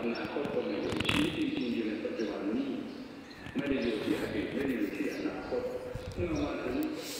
นาคตก็ไม่อยู่ชีวิตจริงๆอยู่ในปัจจุบันนี้ไม่ได้อยู่ที่อดีตไม่ได้อยู่ที่อนาคตเมื่อมาถึง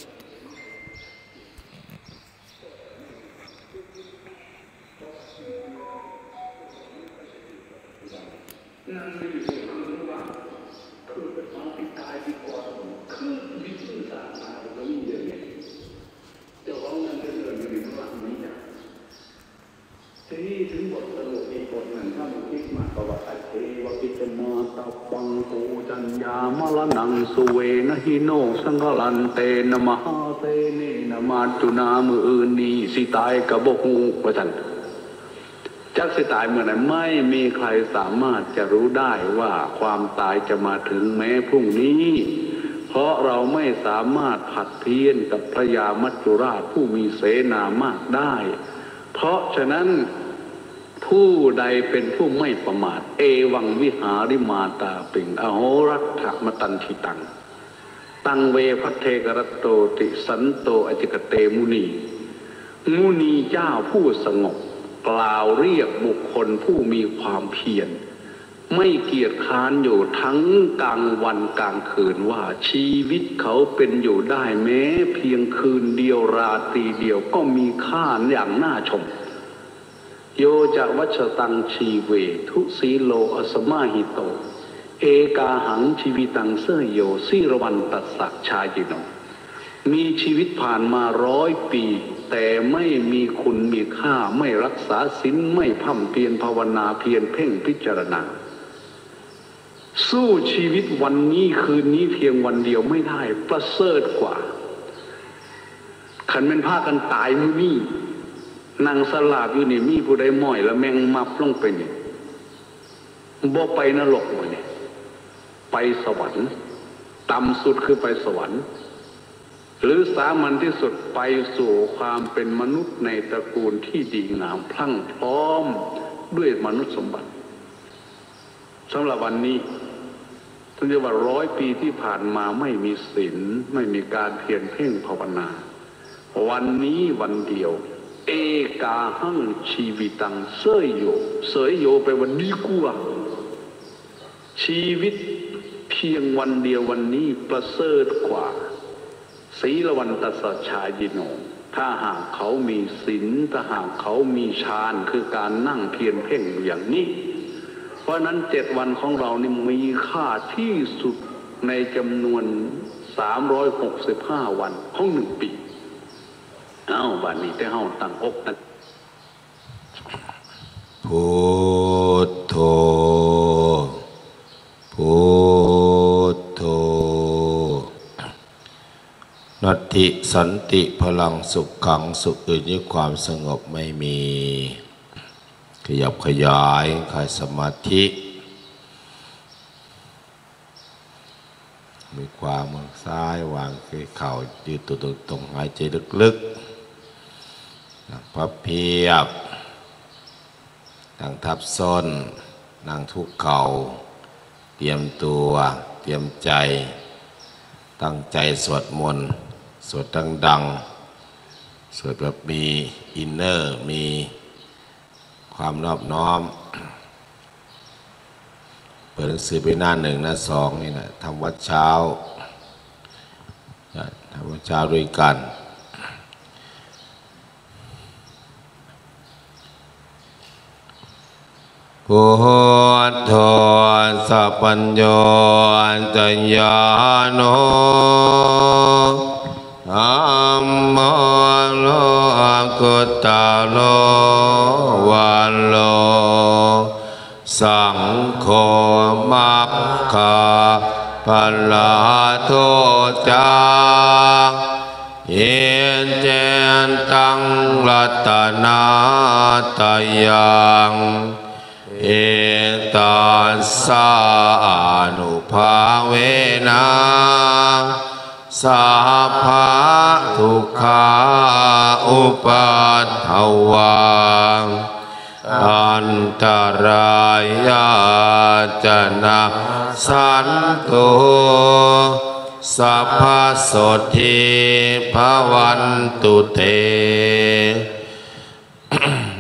นั่นไม่อยู่ที่ความรู้ว่าคือเป็นความที่ตายดีกว่าคือวิธีศาสนาเราไม่เยอะเลยเจ้าของนั้นจะเดินอยู่ในระหว่างนี้นะทีนี้ถึงบทสรุปอีกบทหนึ่งถ้ามันคิดมาประวัติเทวกิจมาตาปังปูจัญญามรณังสุเวนะหิโนสังฆลันเตนะมหาเตเนนะมาจุนามืออื่นนี้สิตายกะบกงูประจันจักสิตายเมื่อไหร่ไม่มีใครสามารถจะรู้ได้ว่าความตายจะมาถึงแม้พรุ่งนี้เพราะเราไม่สามารถผัดเพี้ยนกับพระยามัจจุราชผู้มีเสนามากได้เพราะฉะนั้นผู้ใดเป็นผู้ไม่ประมาทเอวังวิหาริมาตาปิงอโหรัตถมตันทิตังตังเวพัทเทกรตโตติสันโตอจิกเตมุนีมุนีเจ้าผู้สงบกล่าวเรียกบุคคลผู้มีความเพียรไม่เกียจค้านอยู่ทั้งกลางวันกลางคืนว่าชีวิตเขาเป็นอยู่ได้แม้เพียงคืนเดียวราตรีเดียวก็มีค่าอย่างน่าชมโยจะวัชตังชีเวทุสีโลอสมาหิโตเอกาหังชีวิตังเสยโยสิรวันตัสสะชายิโนมีชีวิตผ่านมา100 ปีแต่ไม่มีคุณมีค่าไม่รักษาศีลไม่พ่ำเพียรภาวนาเพียรเพ่งพิจารณาสู้ชีวิตวันนี้คืนนี้เพียงวันเดียวไม่ได้ประเสริฐกว่าขันเป็นผ้ากันตายมือนี่นางสลาบอยู่นี่มีผู้ใดหม่อยแล้วแมงมับลงไปนี่บ่ไปนรกวะนี่ไปสวรรค์ต่ำสุดคือไปสวรรค์หรือสามัญที่สุดไปสู่ความเป็นมนุษย์ในตระกูลที่ดีงามพรั่งพร้อมด้วยมนุษย์สมบัติสำหรับวันนี้ท่านเรียกว่า100 ปีที่ผ่านมาไม่มีศีลไม่มีการเพียรเพ่งภาวนาวันนี้วันเดียวเอกาหังชีวิตังเสยโยเสยโยไปวันดีกว่าชีวิตเพียงวันเดียววันนี้ประเสริฐกว่าศีลวันตัสสะชายิโนถ้าหากเขามีศีลถ้าหากเขามีฌานคือการนั่งเพียรเพ่งอย่างนี้เพราะนั้น7 วันของเรานี่มีค่าที่สุดในจำนวน365 วันของ1 ปีบัดนี้ได้เฮาตั้งอกตั้งพุทโธพุทโธนัตติสันติพลังสุขขังสุขอื่นยิ่งความสงบไม่มีขยับขยายคลายสมาธิมีความมือซ้ายวางคือเข่ายืดตัวตรงหายใจลึกๆนั่งพับเพียบนั่งทับส้นนั่งทุกเข่าเตรียมตัวเตรียมใจตั้งใจสวดมนต์สวดดังๆสวดแบบมีอินเนอร์มีความนอบน้อมเปิดหนังสือไปหน้า 1 หน้า 2นี่แหละทำวัดเช้าทำวัดเช้าด้วยกันพุทโธสัพพัญโยตัญญาโนธัมโมโลกุตตะโลวันโลสังโฆมัคคาภลาโทจาเย็นเจนตังรัตนาตยังเอตัสสานุภาเวนะสัพพะทุกขาอุปัฏฐวังอันตรายาจนะสันตุสัพพะโสทิภวันตุเต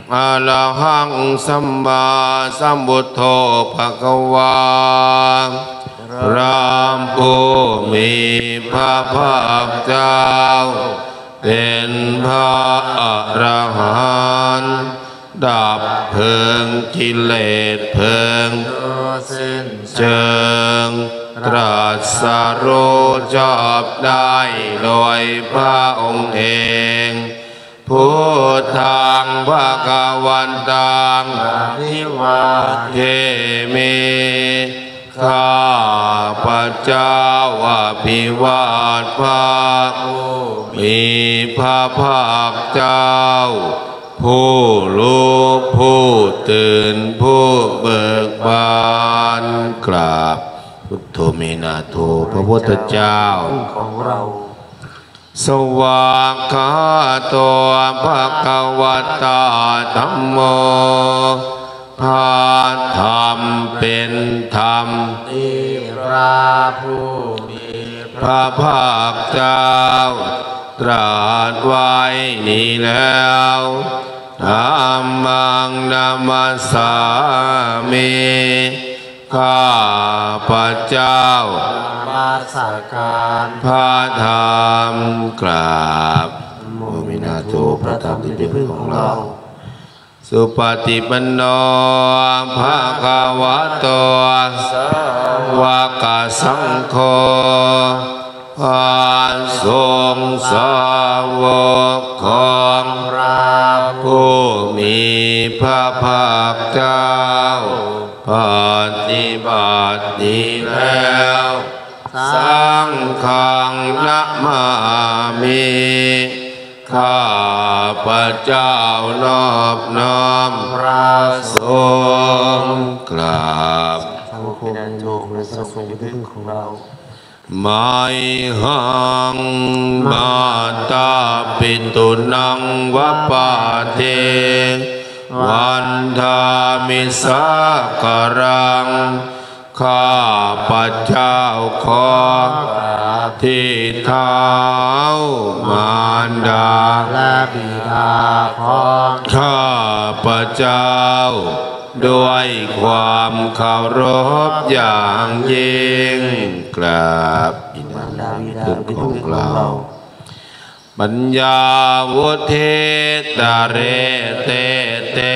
อะระหังสัมมาสัมพุทโธภควาพระผู้มีพระภาคเจ้าเป็นพระอรหันต์ดับเพลิงกิเลสเพลิงเจิงตรัสรู้ชอบได้โดยพระองค์เองพุทธังภวันตังอภิวาเทมิข้าพระเจ้าอภิวาทพระมีพระภาคเจ้าผู้รู้ผู้ตื่นผู้เบิกบานกราบพุทโธเมนาโธพระพุทธเจ้าของเราสวากขาโตภควตาธัมโมพระธรรมเป็นธรรมที่พระผู้มีพระภาคเจ้าตรัสไว้นี้แล้วธัมมังนัมมัสสามิข้าพระเจ้านมัสการพระธรรมกราบโมมินาโตพระธรรมที่เป็นพึ่งของเราสุปฏิปันโนภะคะวะโตสาวกสังโฆพระสงฆ์สาวกของพระผู้มีพระภาคเจ้าปฏิบัติดีแล้วสังฆังนะมามิข้าพระเจ้านอบน้อมพระสงฆ์กราบพระคุณโยมและพระสงฆ์เป็นของเราไม่หังมาตาปิตุนังวปาเทวันธามิสาการังข้าพระเจ้าขอที่เท้ามารดาและบิดาของข้าพระเจ้าด้วยความเคารพอย่างยิ่งกราบบิดาคุณของเราปัญญาวุเทตาเรเตเต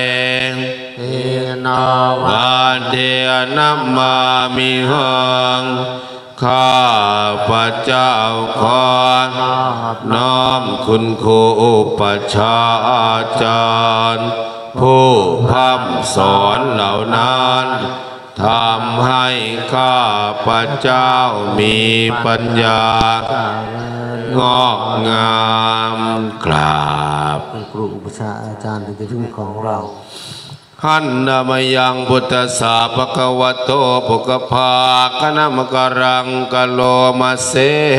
นาวาเดนัมมามิหังข้าพระเจ้าขอน้อมคุณครูอุปชาอาจารย์ผู้พร่ำสอนเหล่านั้นทำให้ข้าพระเจ้ามีปัญญางอกงามกราบครูอุปชาอาจารย์เป็นที่ของเราหันนามยังพุทธสาภควโตปุกภาคณมกรังกโลมาเส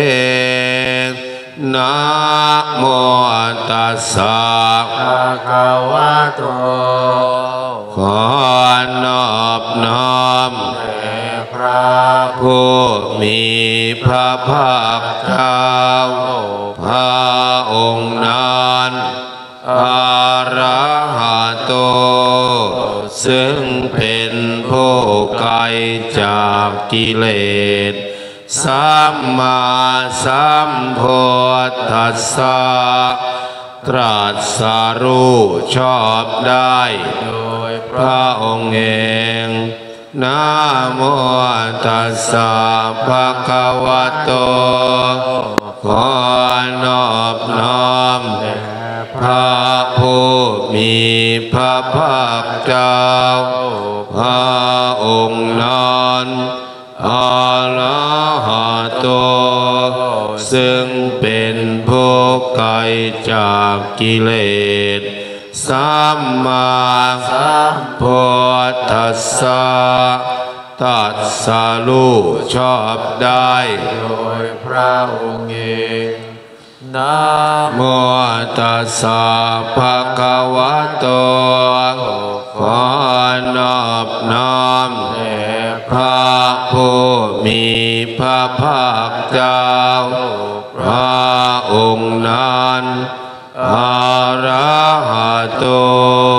นะโมตัสสะภะคะวะโตขอนอบน้อมแด่พระผู้มีพระภาคเจ้าพระองค์นั้นอะระหะโตซึ่งเป็นผู้ไกลจากกิเลสสัมมาสัมพุทธัสสะตรัสรู้ชอบได้โดยพระองค์เองนะโมตัสสะภะคะวะโตขอนอบน้อมแด่พระผู้มีพระภาคเจ้าพระองค์นั้นอะระหะโตซึ่งเป็นผู้ไกลจากกิเลสสัมมาสัมพุทธัสสะตรัสรู้ชอบได้โดยพระองค์เองนะโมตัสสะภะคะวะโตขอนอบน้อมแด่พระผู้มีพระภาคเจ้าพระองค์นั้นอะระหะโต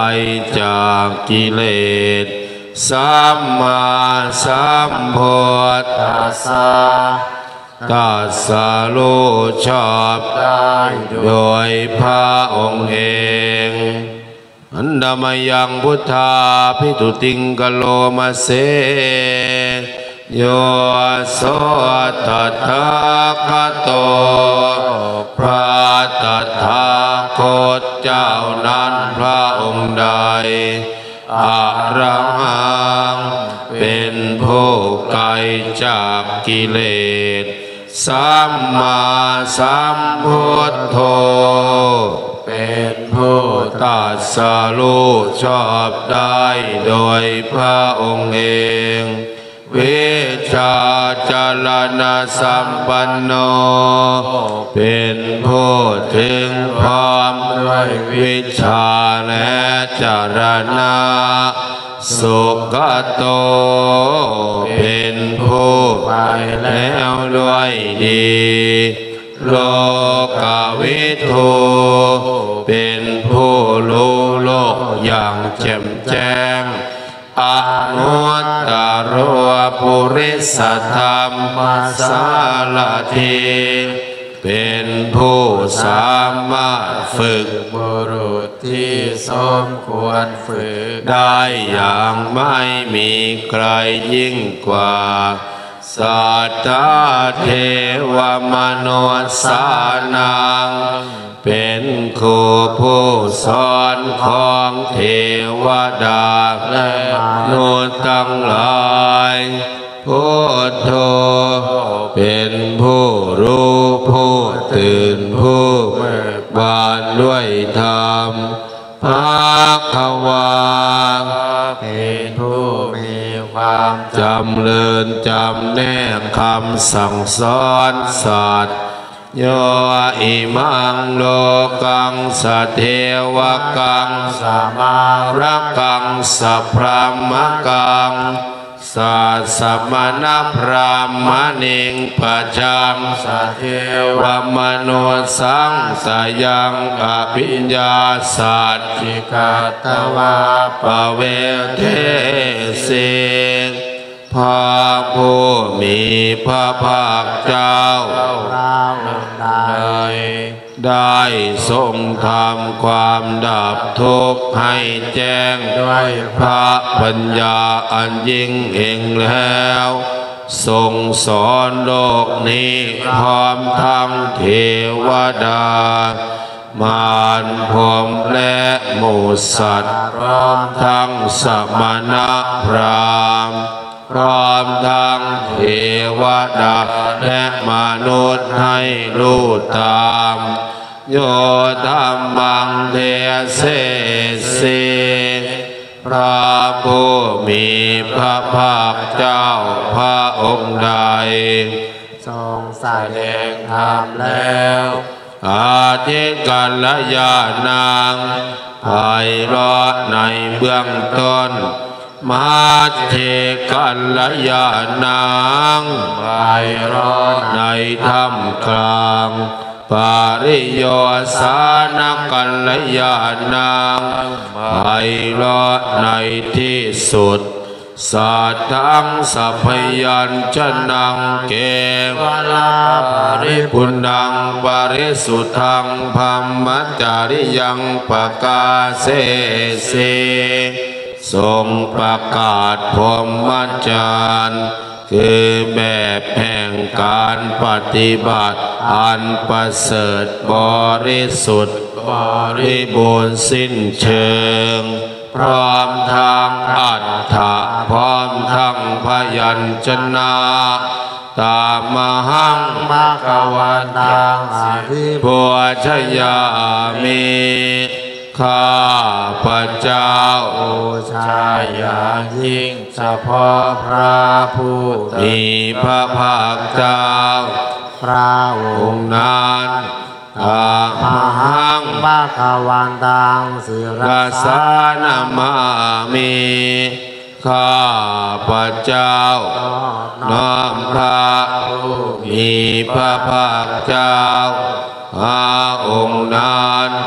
จากกิเลสสัมมาสัมพุทธัสสะตรัสรู้ชอบได้โดยพระองค์เองอันดามยังพุทธาภิตุติงกโลมาเสโยโสตัทธะคะโตพระตถาคตเจ้านั้นพระองค์ใดอะระหังเป็นผู้ไกลจากกิเลสสัมมาสัมพุทโธเป็นผู้ตรัสรู้ชอบได้โดยพระองค์เองวิชาจารณะสัมปันโนเป็นผู้ถึงพร้อมด้วยวิชาและจารณะสุขโตเป็นผู้ไปแล้วด้วยดีโลกวิทูเป็นผู้รู้โลกอย่างแจ่มแจ้งอนุตตรปุริสธรรมสารถีเป็นผู้สามารถฝึกบุรุษที่สมควรฝึกได้อย่างไม่มีใครยิ่งกว่าสัตตเทวมนุษย์สานังเป็นครูผู้สอนของเทวดาและมนุษย์ทั้งหลายพุทโธเป็นผู้รู้ผู้ตื่นผู้เบิกบานด้วยธรรมภควาเป็นผู้มีความจำเริญจำแนกคำสั่งสอนสัตว์โยอิมังโลกังสเทวกังสมารักังสัพพมกังสัสมณพรามณิงปัจจังสเทวมนุสังสยังอภิญญาสัจจิกตวาปเวเทสิพระผู้มีพระภาคเจ้าได้ทรงทำความดับทุกข์ให้แจ้งด้วยพระปัญญาอันยิ่งเองแล้วทรงสอนโลกนี้พร้อมทั้งเทวดามารพรหมและหมู่สัตว์พร้อมทั้งสมณพราหมณ์พร้อมทั้งเทวดาและมนุษย์ให้รู้ตามโยธัมมังเทเสสิพระผู้มีพระภาคเจ้าพระองค์ใดทรงแสดงธรรมแล้วอาทิกัลยานางไพเราะในเบื้องต้นมัชฌิกัลยานางไพเราะในท่ามกลางปริโยสานกัลยานางไพเราะในที่สุดสัตถังสัพยัญชนะเกวลาปริปุณังปริสุทธังภัมมัจจาริยังปกาเสสิทรงประกาศพรหมจรรย์คือแบบแห่งการปฏิบัติอันประเสริฐบริสุทธิ์บริบูรณ์สิ้นเชิงพร้อมทั้งอัตถะพร้อมทั้งพยัญชนะตามหังมะกวันตังอภิปูชยามิข้าพระเจ้าบูชาอย่างยิ่งเฉพาะพระผู้มีพระภาคเจ้าพระองค์นั้นมหังมะกวันตังสิรัสสานามามิข้าพระเจ้าน้อมพระผู้มีพระภาคเจ้าพระองค์นั้น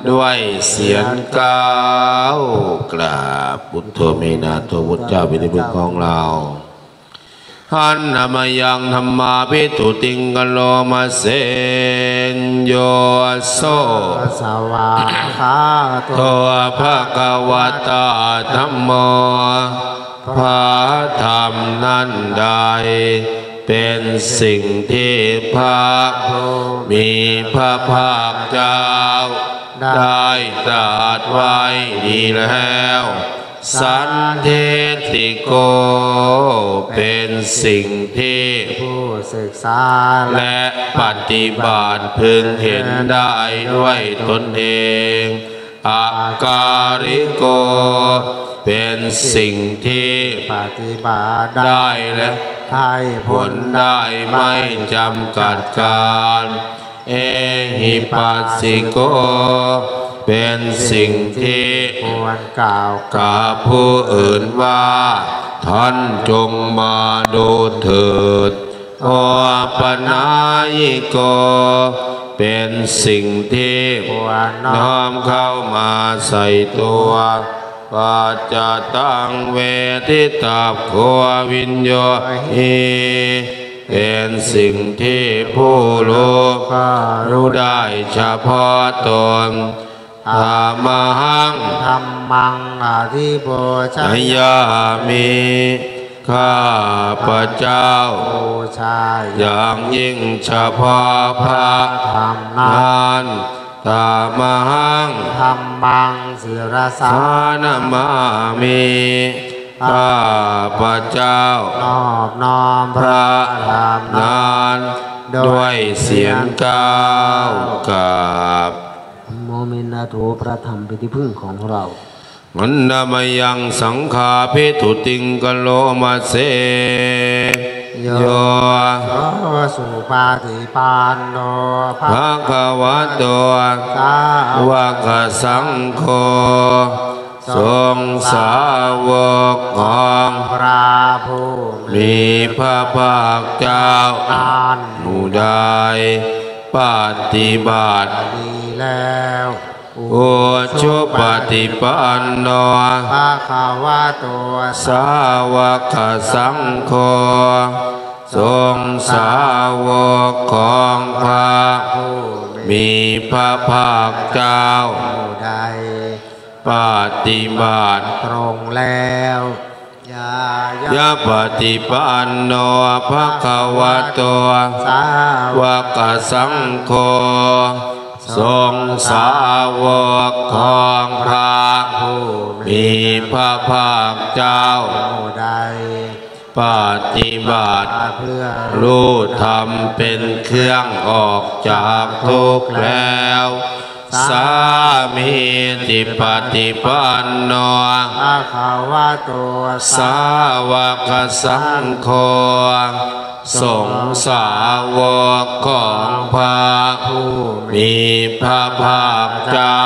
ด้วยเสียงก้าวกราบพุทโธเมนาโตพุทธเจ้าเป็นที่พึ่งของเราหันนามายังธรรมาภิตุติงกโลมาเสนโยโสสวาคาโตภะคะวะตาธัมโมพระธรรมนั้นใดเป็นสิ่งที่พระมีพระภาคเจ้าได้ตรัสไว้ดีแล้วสันเทติโกเป็นสิ่งที่ผู้ศึกษาและปฏิบัติพึงเห็นได้ด้วยตนเองอาการิโกเป็นสิ่งที่ปฏิบัติได้และให้ผลได้ไม่จำกัดการเอหิปัสสิโกเป็นสิ่งที่ควรกล่าวกับผู้อื่นว่าท่านจงมาดูเถิดโอปนายิโกเป็นสิ่งที่น้อมเข้ามาใส่ตัวปัจจตังเวทิตาโควิญโยหิเป็นสิ่งที่ผู้รู้ได้เฉพาะตนธรรมังธรรมังอธิโภชยามิข้าพระเจ้าบูชาอย่างยิ่งเฉพาะพระธรรมนั้นธรรมังธรรมังศิรสานามามิข้าพระเจ้านอบน้อมพระธรรมนั้นด้วยเสียงก้าวกราบโมเมนาโถพระธรรมเป็นที่พึ่งของเรามันนามายังสังฆาภิตุติงกโลมาเสโยสุปาฏิปันโนภะคะวะโตสาวกสังโฆทรงสาวกของพระผู้มีพระภาคเจ้าผู้ใดปฏิบัติดีแล้วอุชุปฏิปันโนภะคะวะโตสาวกสังโฆทรงสาวกของพระมีพระภาคเจ้าผู้ใดปฏิบัติตรงแล้วยะปฏิปันโนภะคะวะโตสาวกสังโฆทรงสาวกของพระมีพระภาคเจ้าผู้ใดปฏิบัติรู้ธรรมเป็นเครื่องออกจากทุกข์แล้วสามีติปฏิปันโนภะคะวะโตสาวกสังโฆสงสาวกของพระมีพระภาคเจ้า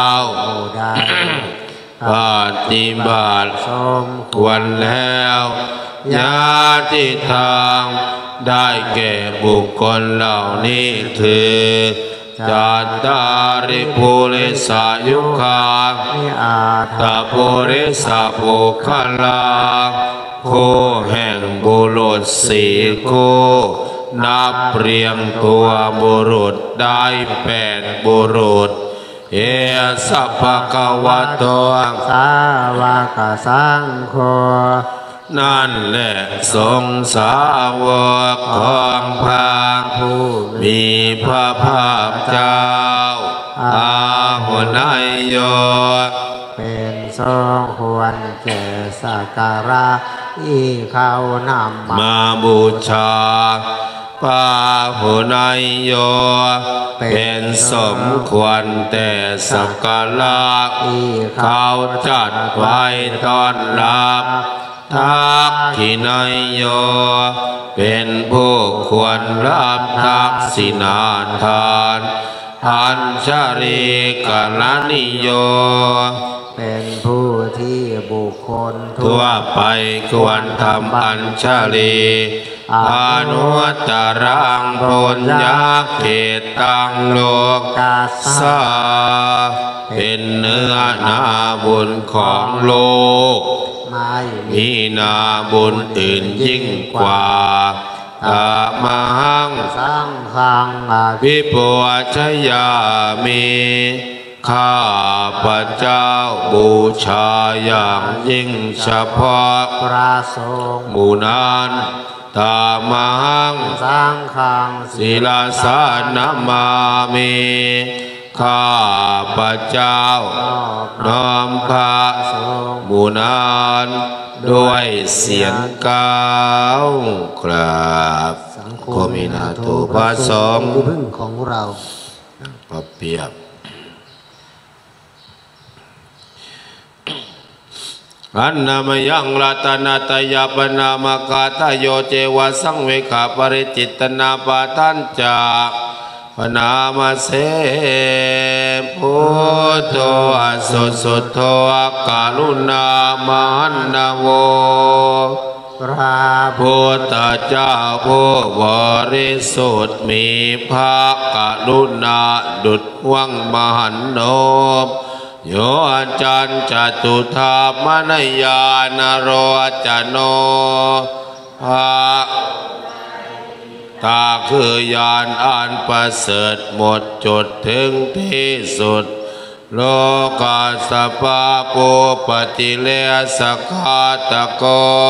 ปฏิบัติควรแล้วญาติธรรมได้แก่บุคคลเหล่านี้คือจัตตาริปุริสายุคาตาปุริสาปุคลาคู่แห่งบุรุษสี่คู่นับเรียงตัวบุรุษได้8บุรุษเอสัพพะคะวะโตสาวกสังโฆนั่นแหละทรงสาวกของพระผู้มีพระภาคเจ้าอาหุนายโยเป็นทรงควรแก่สักการะที่เขานำมาบูชาพระหุนายโยเป็นสมควรแต่สักการะเขาจัดไว้ต้อนรับทักขินายโยเป็นผู้ควรรับทักษิณาทานอัญชลีกรณิโยเป็นผู้ที่บุคคลทั่วไปควรทำอัญชลีอนุตตรังปุญญาเขตังโลกัสสะเป็นเนื้อนาบุญของโลกมีนาบุญอื่นยิ่งกว่าตามหังสังฆังวิปัวชยามิข้าพระเจ้าบูชาอย่างยิ่งเฉพาะพระสงฆ์หมู่นั้นตามหังสังฆังศีลาสานามามิข้าพระเจ้าน้อมพระหมู่นั้นด้วยเสียงก้าวกราบโคมินาตุพระสงฆ์พึ่งของเราพระเปียบอันนามยังรัตนาตยาปนามกาตโยเจวะสังเวขาปริจิตนาปาทันจาปนามาเสพุทโธอสุสุโธกาลุณามหันนาโวพระพุทธเจ้าผู้บริสุทธิ์มีพระกรุณาดุจวังมหันโนโยอาจารย์จตุธามนยานโรจโนภาตาคือยานอันประเสริฐหมดจุดถึงที่สุดโลกาสปาปุปติเลสคาตโก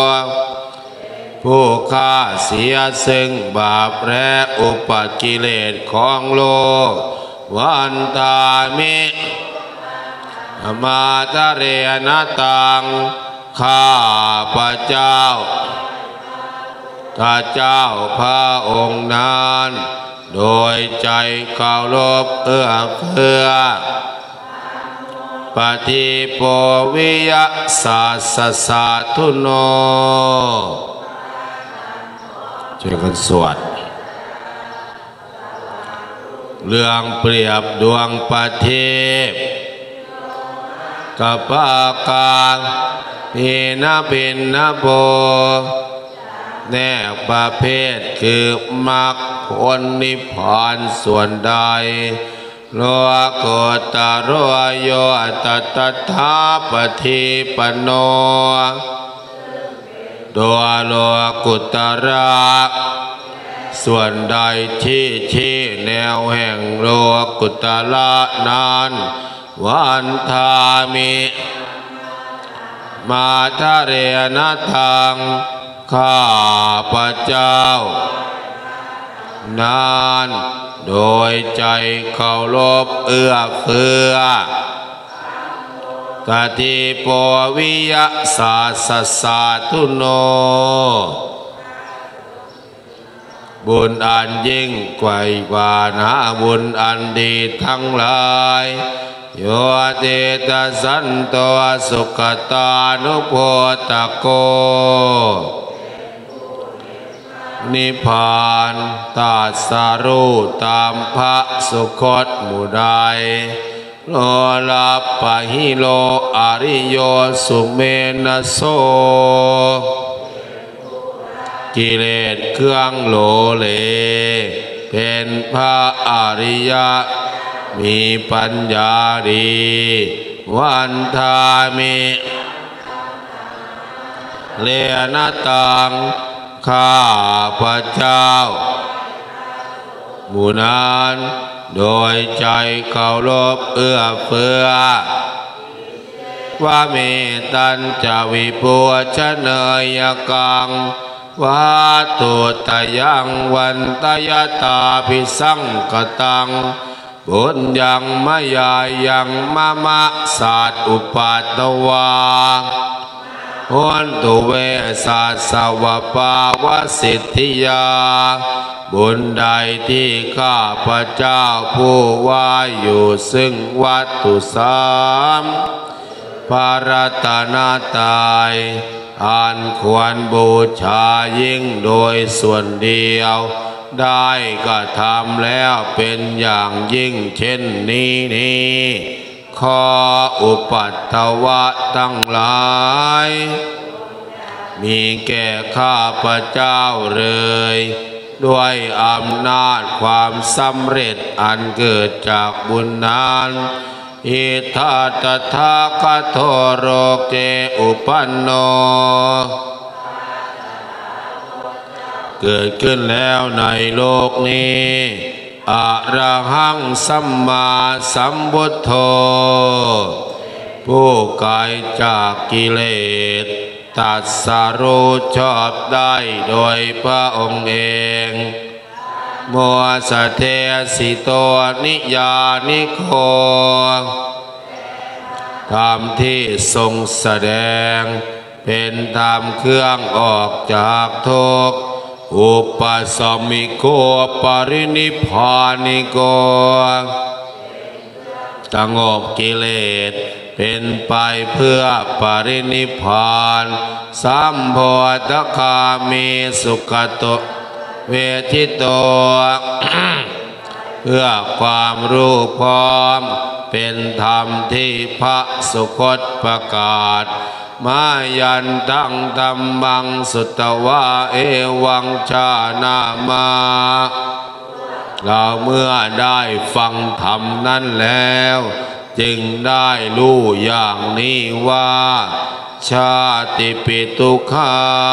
ผู้ฆ่าเสียซึ่งบาปและอุปกิเลสของโลกวันตามิมาตะเรนตังข้าพระเจ้าถ้าเจ้าพระองค์นั้นโดยใจเคารพเอื้อเฟื้อปฏิโปวิยะสัสสะสาธุโนช่วยกันสวดเรื่องเปรียบดวงประทีปกับปากาพินาปินนาโบแนกประเภทคือมรรคผลนิพพานส่วนใดโลกุตโรโยตัตถาปฏิปันโนโดยโลกุตระส่วนใดที่ชี้แนวแห่งโลกุตระนั้นวันทามิมาทะเรนทังข้าพระเจ้านานโดยใจเคารพเอื้อเฟื้อตติโปวิยะสัสสะสาธุโนบุญอันยิ่งกว่านะบุญอันดีทั้งหลายโยเตตะสันโตสุขตานุโพตโกนิพพานตรัสรู้ตามพระสุคตหมู่ใดโลลัปปะหิโลอริโยสุเมนะโสกิเลสเครื่องโลเลเป็นพระอริยะมีปัญญาดีวันทามิเลนะตังข้าพระเจ้าหมู่นั้นโดยใจเคารพเอื้อเฟื้อว่ามีตัญจวิปัวชเนยกังวัตถุตยังวันตยตาภิสังกตังบุญยังมายายังมะมะสัตอุปัตตวาโหนตุเวสัสสวปาวสิทธิยาบุญใดที่ข้าพระเจ้าผู้ว่าอยู่ซึ่งวัตถุสามพระรัตนตรัยอันควรบูชายิ่งโดยส่วนเดียวได้กระทำแล้วเป็นอย่างยิ่งเช่นนี้ขออุปัตตวะทั้งหลายมีแก่ข้าพเจ้าเลยด้วยอำนาจความสำเร็จอันเกิดจากบุญนั้นอิทัตถาคโตโรเกอุปันโนเกิดขึ้นแล้วในโลกนี้อะระหังสัมมาสัมพุทโธผู้ไกลจากกิเลสตรัสรู้ชอบได้โดยพระองค์เองมัวสเทสิโตนิยานิโคธรรมที่ทรงแสดงเป็นธรรมเครื่องออกจากทุกข์อุปสมมิโกปรินิพพานิโกสงบกิเลสเป็นไปเพื่อปรินิพพานสัมโพธคามีสุขโตเวทิโต เพื่อความรู้พร้อมเป็นธรรมที่พระสุคตประกาศมายันตังธัมมังสุตวะเอวังชานามาเราเมื่อได้ฟังธรรมนั้นแล้วจึงได้รู้อย่างนี้ว่าชาติปิทุกขา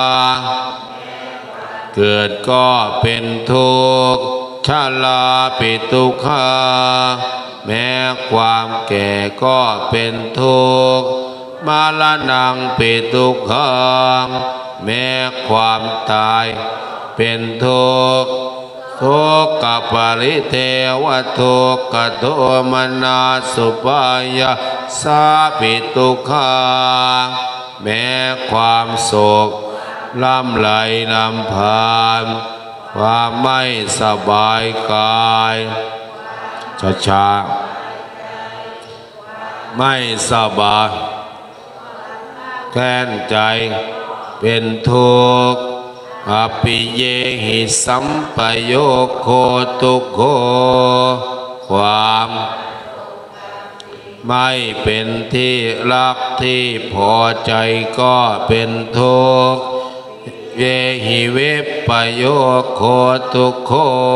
เกิดก็เป็นทุกข์ชราปิทุกขาแม้ความแก่ก็เป็นทุกข์มรณังปิทุกขังแม้ความตายเป็นทุกข์ทุกขปริเทวทุกขโทมนัสสุปายาสาปิทุกขาแม้ความโศกล่ำไหลนำพานความไม่สบายกายช้าๆไม่สบายแค้นใจเป็นทุกข์อภิเยหิสัมปโยโคทุกโขความไม่เป็นที่รักที่พอใจก็เป็นทุกข์เยหิเวปโยโคทุกโข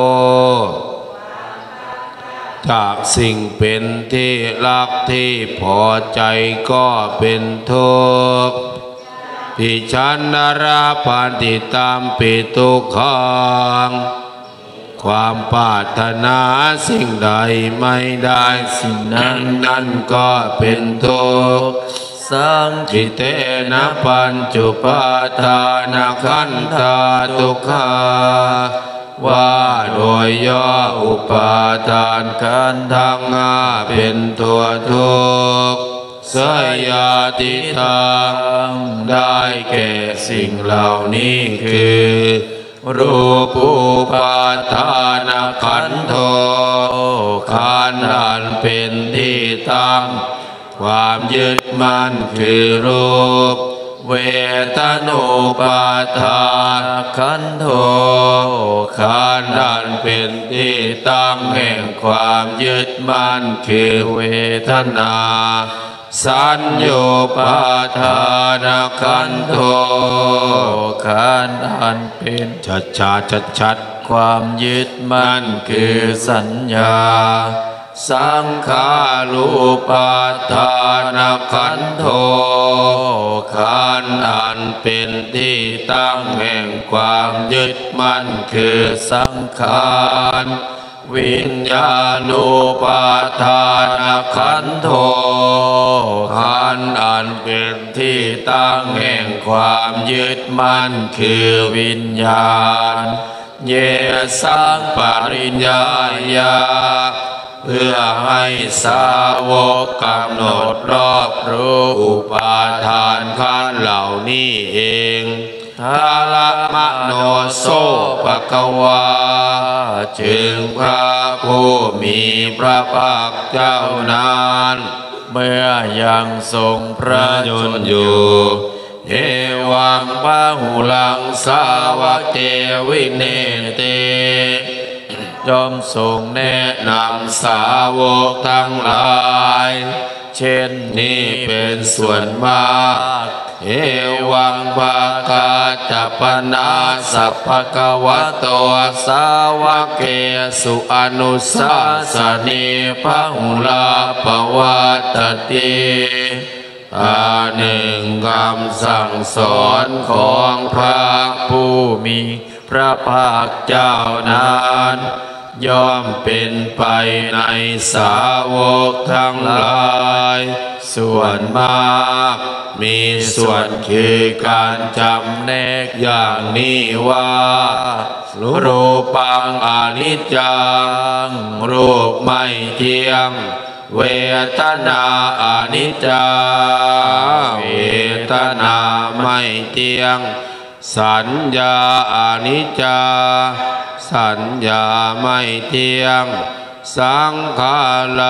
จากสิ่งเป็นที่รักที่พอใจก็เป็นทุกข์ปิชันนราพันติตามปิทุกขังความปรารถนาสิ่งใดไม่ได้สิ่งนั้นก็เป็นทุกข์สังคิเตนะปัญจุปาทานขันธาทุกขาว่าโดยย่ออุปาทานขันธ์ทั้งห้าเป็นตัวทุกข์สยาติทางได้แก่สิ่งเหล่านี้คือรูปูปาทานขันธ์โธขันธ์อันเป็นที่ตั้งความยึดมั่นคือรูปเวทนุปาทานขันธ์โธขันธ์อันเป็นที่ตั้งแห่งความยึดมั่นคือเวทนาสัญโยปาทานขันธ์โธขันธ์อันเป็นชัดความยึดมั่นคือสัญญาสังขารูปาทานขันธ์โธขันธ์อันเป็นที่ตั้งแห่งความยึดมั่นคือสังขารวิญญาณูปาทานขันธ์โธขันธ์อันเป็นที่ตั้งแห่งความยึดมั่นคือวิญญาณเยสังปริญญายาเพื่อให้สาวกกำหนดรอบรู้อุปาทานขันธ์เหล่านี้เองทาละมโนโสภควาจึงพระผู้มีพระภาคเจ้านั้นเมื่อยังทรงพระชนอยู่เอวังพหุลังสาวกเตวิเนเตยอมทรงแนะนำสาวกทั้งหลายเช่นนี้เป็นส่วนมากเอวังภาคาจัปนาสัพพะคะวะโตสาวกเกสุอนุสาสเนพหุลาภวัตติหนึ่งคำสั่งสอนของพระผู้มีพระภาคเจ้านั้นย่อมเป็นไปในสาวกทั้งหลายส่วนมากมีส่วนคือการจำแนกอย่างนี้ว่ารูปังอนิจจังรูปไม่เที่ยงเวทนาอนิจจาเวทนาไม่เที่ยงสัญญาอนิจจาสัญญาไม่เที่ยงสังขาร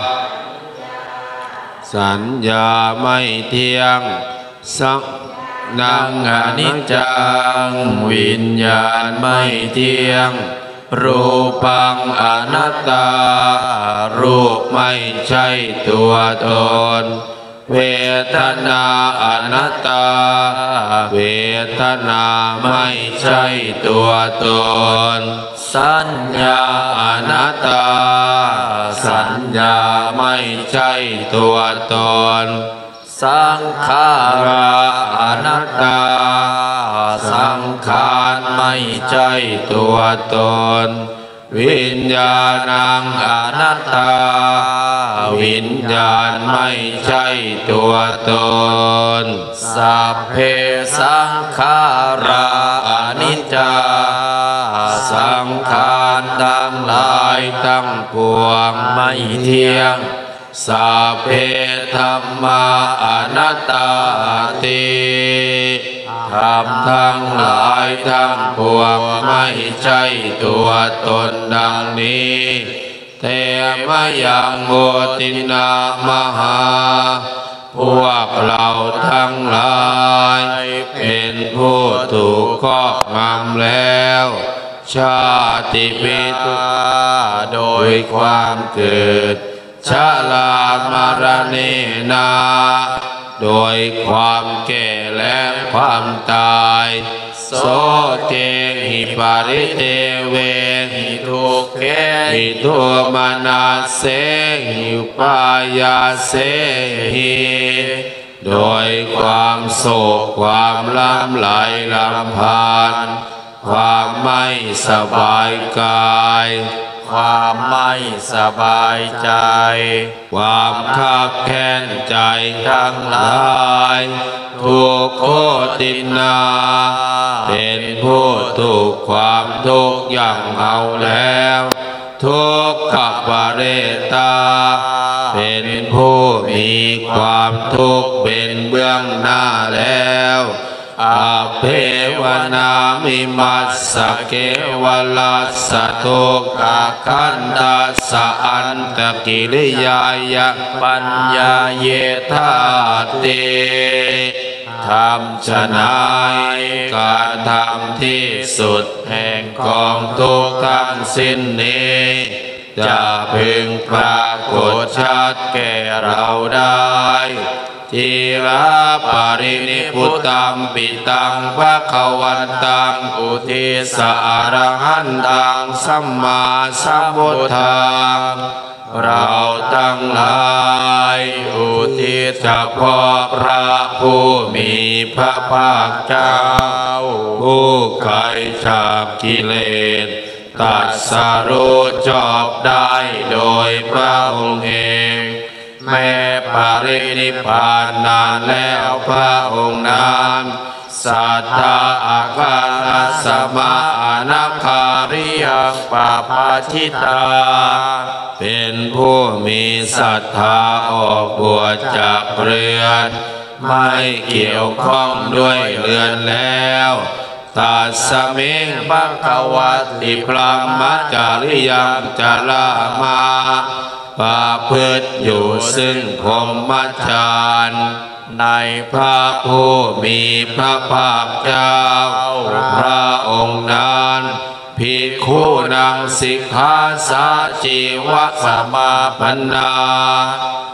สัญญาไม่เที่ยงสังนังอนิจจังวิญญาณไม่เที่ยงรูปังอนัตตารูปไม่ใช่ตัวตนเวทนาอนัตตาเวทนาไม่ใช่ตัวตนสัญญาอนัตตาสัญญาไม่ใช่ตัวตนสังขารอนัตตาสังขารไม่ใช่ตัวตนวิญญาณังอนัตตาวิญญาณไม่ใช่ตัวตนสัพเพสังขาราอนิจจาสังขารทั้งหลายทั้งปวงไม่เที่ยงสัพเพธัมมาอนัตตาติธรรมทั้งหลายทั้งปวงไม่ใช่ตัวตนดังนี้เทมยังโมตินามหาพวกเราทั้งหลายเป็นผู้ถูกครอบงำแล้วชาติปิตาโดยความเกิดชรามรณะนาโดยความแก่และความตายโสเทหิปาริเทเวหิทุกเขหิทุมานาเสหิปายาเสหิโดยความโศกความลำไหลลำพันธ์ความไม่สบายกายความไม่สบายใจความคับแค้นใจทั้งหลายทุกโคตินาเป็นผู้ถูกความทุกข์อย่างเอาแล้วทุกขปาเรตาเป็นผู้มีความทุกข์เป็นเบื้องหน้าแล้วอาเพวนามิมัสสะเกวลัสสะทุกขคันตัสสะอันตกิริยายะปัญญาเยธาติทำฉะนั้นการทำที่สุดแห่งกองทุกข์ทั้งสิ้นนี้จะพึงปรากฏชัดแก่เราได้ทีระปรินิพุตตัมปิตังภคะวันตังอุทิสอรหันตังสัมมาสัมพุทธังเราทั้งหลายอุทิศเฉพาะพระผู้มีพระภาคเจ้าผู้ไกลจากกิเลสตรัสรู้ชอบได้โดยพระองค์เองแม้ปรินิพพานนานแล้วพระองค์นั้นสัทธาอาการสมาอนาคาริยังปาปาชิตาเป็นผู้มีศรัทธาออกบวชจากเรือนไม่เกี่ยวข้องด้วยเรือนแล้วตัสสมิงภควติพรหมจาริยังจารามาประพฤติอยู่ซึ่งพรหมจรรย์ในพระผู้มีพระภาคเจ้าพระองค์นั้นภิกขุนังสิกขาสาจีวะสมาปันนา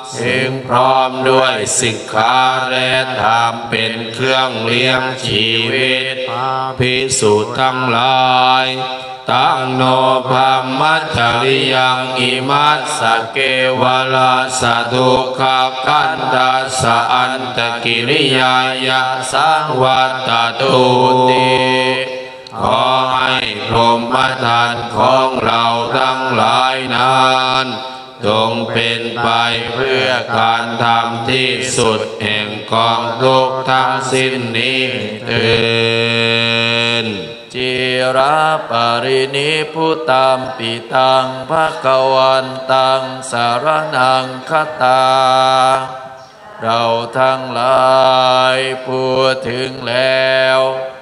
ถึงพร้อมด้วยสิกขาและธรรมเป็นเครื่องเลี้ยงชีวิตภิกษุทั้งหลายตังโนภามัจจริยังอิมัสสะเกวลาสะทุกขกันตัสสะอันตกิริยายะสังวัตตตุติขอให้พรหมทานของเราทั้งหลายนั้นจงเป็นไปเพื่อการทำที่สุดแห่งกองทุกข์ทั้งสิ้นนี้เถิดจิระปรินิพุตัมปิตังภควันตังสารนังคตาเราทั้งหลายพูดถึงแล้ว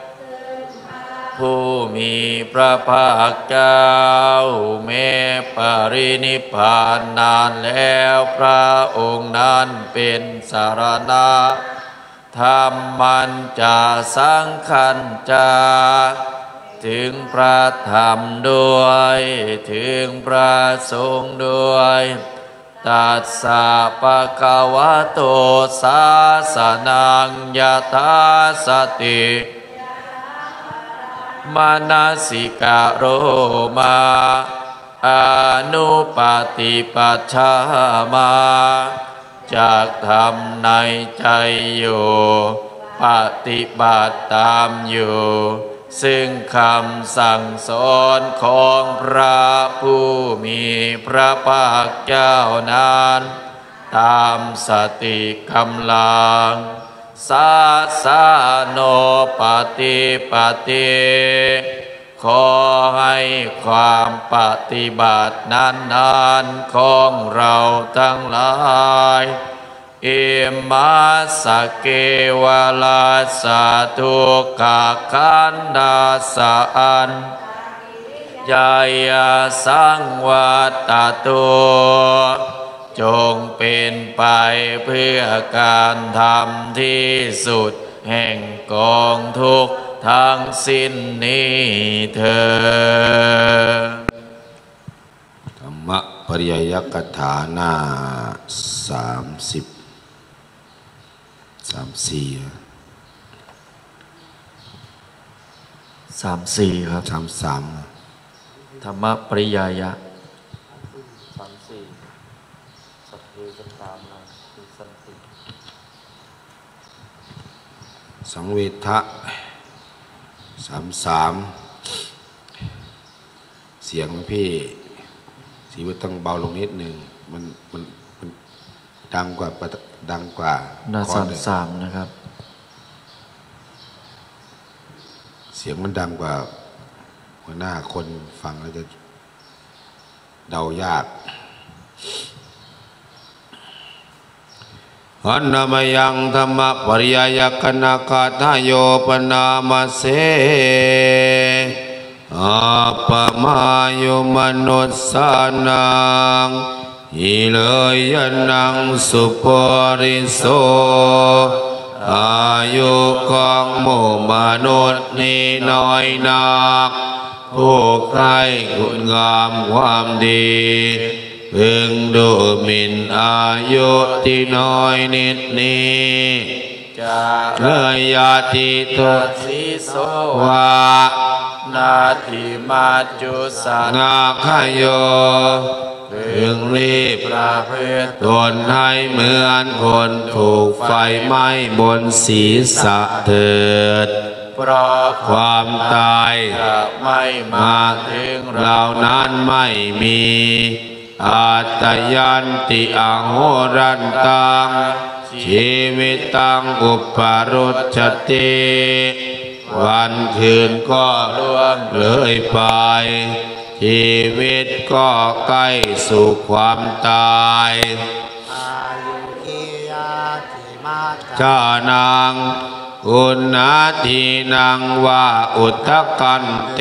ผู้มีพระภาคเจ้าแม้ปรินิพพานนานแล้วพระองค์นั้นเป็นสารณะธรรมันจะสังขัญจาถึงพระธรรมด้วยถึงพระสงฆ์ด้วยตัสสะภะคะวะโตสาสนังยะถาสติมนสิกะโรมาอนุปฏิปัชฌามาจากทำในใจอยู่ปฏิบัติตามอยู่ซึ่งคำสั่งสอนของพระผู้มีพระภาคเจ้านั้นตามสติกำลังสาสาโนปฏิปติขอให้ความปฏิบัตินั้นๆของเราทั้งหลายอิมัสสะเกวลาสะทุกขขันธัสสะอันยายสังวัตตตุจงเป็นไปเพื่อการทำที่สุดแห่งกองทุกข์ทั้งสิ้นนี้เถิดธรรมปริยยกถาหน้า34 34ครับ 33 ธรรมปริยายะสังเวทะ33เสียงพี่สีว่าต้องเบาลงนิดหนึ่งมันดังกว่าหน้า33นะครับเสียงมันดังกว่าหัวหน้าคนฟังแล้วจะเดายากอันนามยังธรรมปริยายกนาคาทายโยปนามาเสอาปมายุมนุสสานังอิเลยนังสุปริโสอายุของหมู่มนุษย์นี้น้อยนักผู้ใคร่คุณงามความดีพึงดูหมิ่นอายุที่น้อยนิดนี้จะเลยยาติตุสีโสวะนาทิมาจุสานาคโยพึงรีบประพฤติตนให้เหมือนคนถูกไฟไหม้บนศีรษะเถิดเพราะความตายจะไม่มาถึงเรานั้นไม่มีอาตยันติอโหรันตังชีวิตตังอุปารุจติวันคืนก็ล่วงเลยไปชีวิตก็ใกล้สู่ความตายเจ้านางอุณนาทีนางว่าอุทธกันเต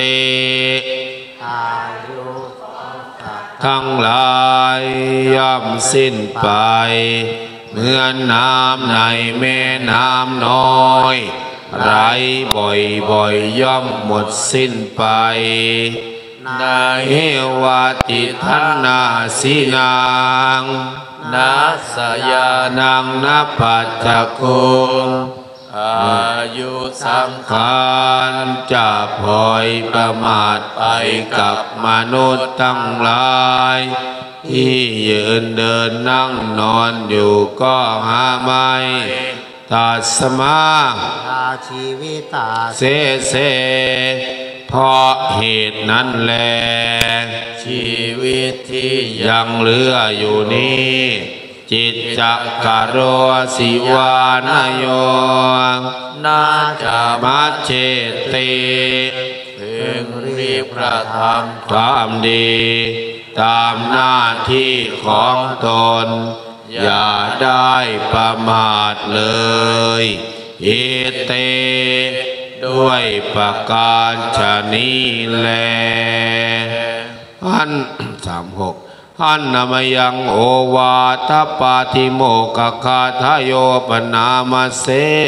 ทั้งหลายย่อมสิ้นไปเหมือนน้ำในแม่น้ำน้อยไหลบ่อยย่อมหมดสิ้นไปนาเหวติทันนาสีนางนัสสยานังนับปัจจคุงอายุสังขารจะพลอยประมาทไปกับมนุษย์ทั้งหลายที่ยืนเดินนั่งนอนอยู่ก็หาไม่ตัสมาชีวิตาเสเสเพราะเหตุนั้นแลชีวิตที่ยังเหลืออยู่นี้จิตจักกโรสิวานโยนาจะมัจเจติพึงรีบกระทำความดีตามหน้าที่ของตนอย่าได้ประมาทเลยอิเตด้วยประการฉะนี้แลอัน36อันนามยังโอวาทปาติโมกขะทโยปนามเส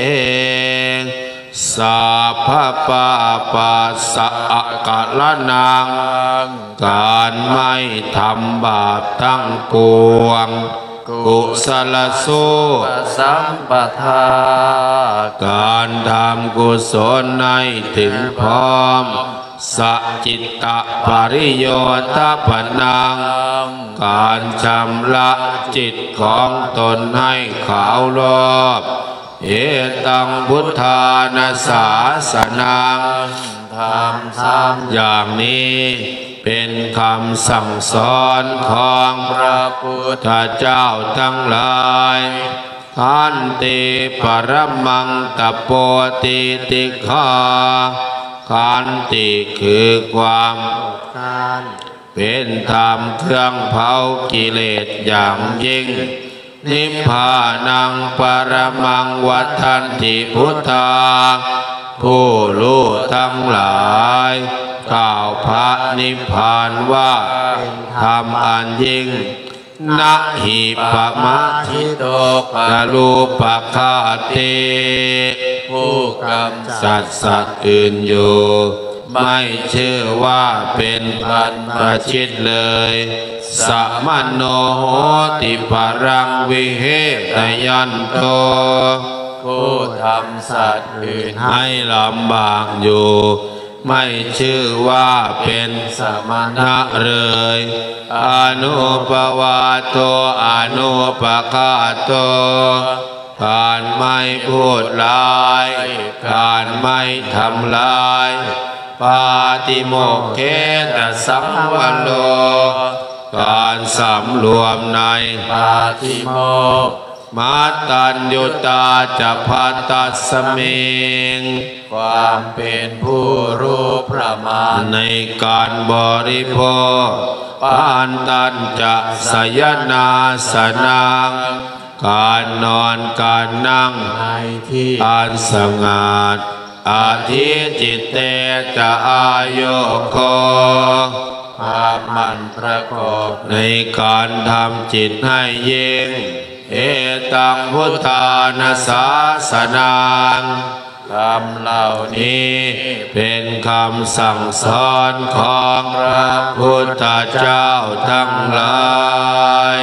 สัพพปาปัสสะกะละนังการไม่ทำบาปทั้งปวงกุศลสุสัมปทาการทำกุศลให้ถึงพร้อมสัจจิตตปริโยทปนังการชำระจิตของตนให้ขาวรอบเอตังพุทธานาสาสนังทำซ้ำอย่างนี้เป็นคำสั่งสอนของพระพุทธเจ้าทั้งหลายขันติปรมังตโปติติฆาขันติคือความเป็นธรรมเครื่องเผากิเลสอย่างยิ่งนิพพานังปรมังวัฏันติพุทธาผู้รู้ทั้งหลายกล่าวพระนิพพานว่าธรรมอันยิ่งนะหิปะมะทิโตปะรูปะคาติผู้กำจัดสัตว์อื่นอยู่ไม่เชื่อว่าเป็นพันประชิตเลยสัมมโนโหติปรังวิเหตยันโตผู้ทำสัตว์อื่นให้ลำบากอยู่ไม่ชื่อว่าเป็นสมณะเลยอนุปวาโตอนุปคาโตการไม่พูดร้ายการไม่ทำร้ายปาติโมกเขตสังวโลการสำรวมในปาติโมกมาตัญญุตาจะพัตตัสมิงความเป็นผู้รู้ประมาณในการบริโภคปานตัญจะสยนาสนังการนอนการนั่งในที่อันสงัดอาทิจิตเตจะอายุโกความมันประกอบในการทำจิตให้ยิ่งเอตังพุทธานาสาสนังคำเหล่านี้เป็นคำสั่งสอนของพระพุทธเจ้าทั้งหลาย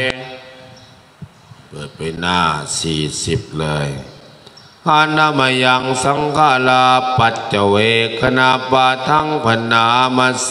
เปิดไปหน้า40เลยอนามายังสังฆาลาปัจเจเวคณาปะทังพนามเส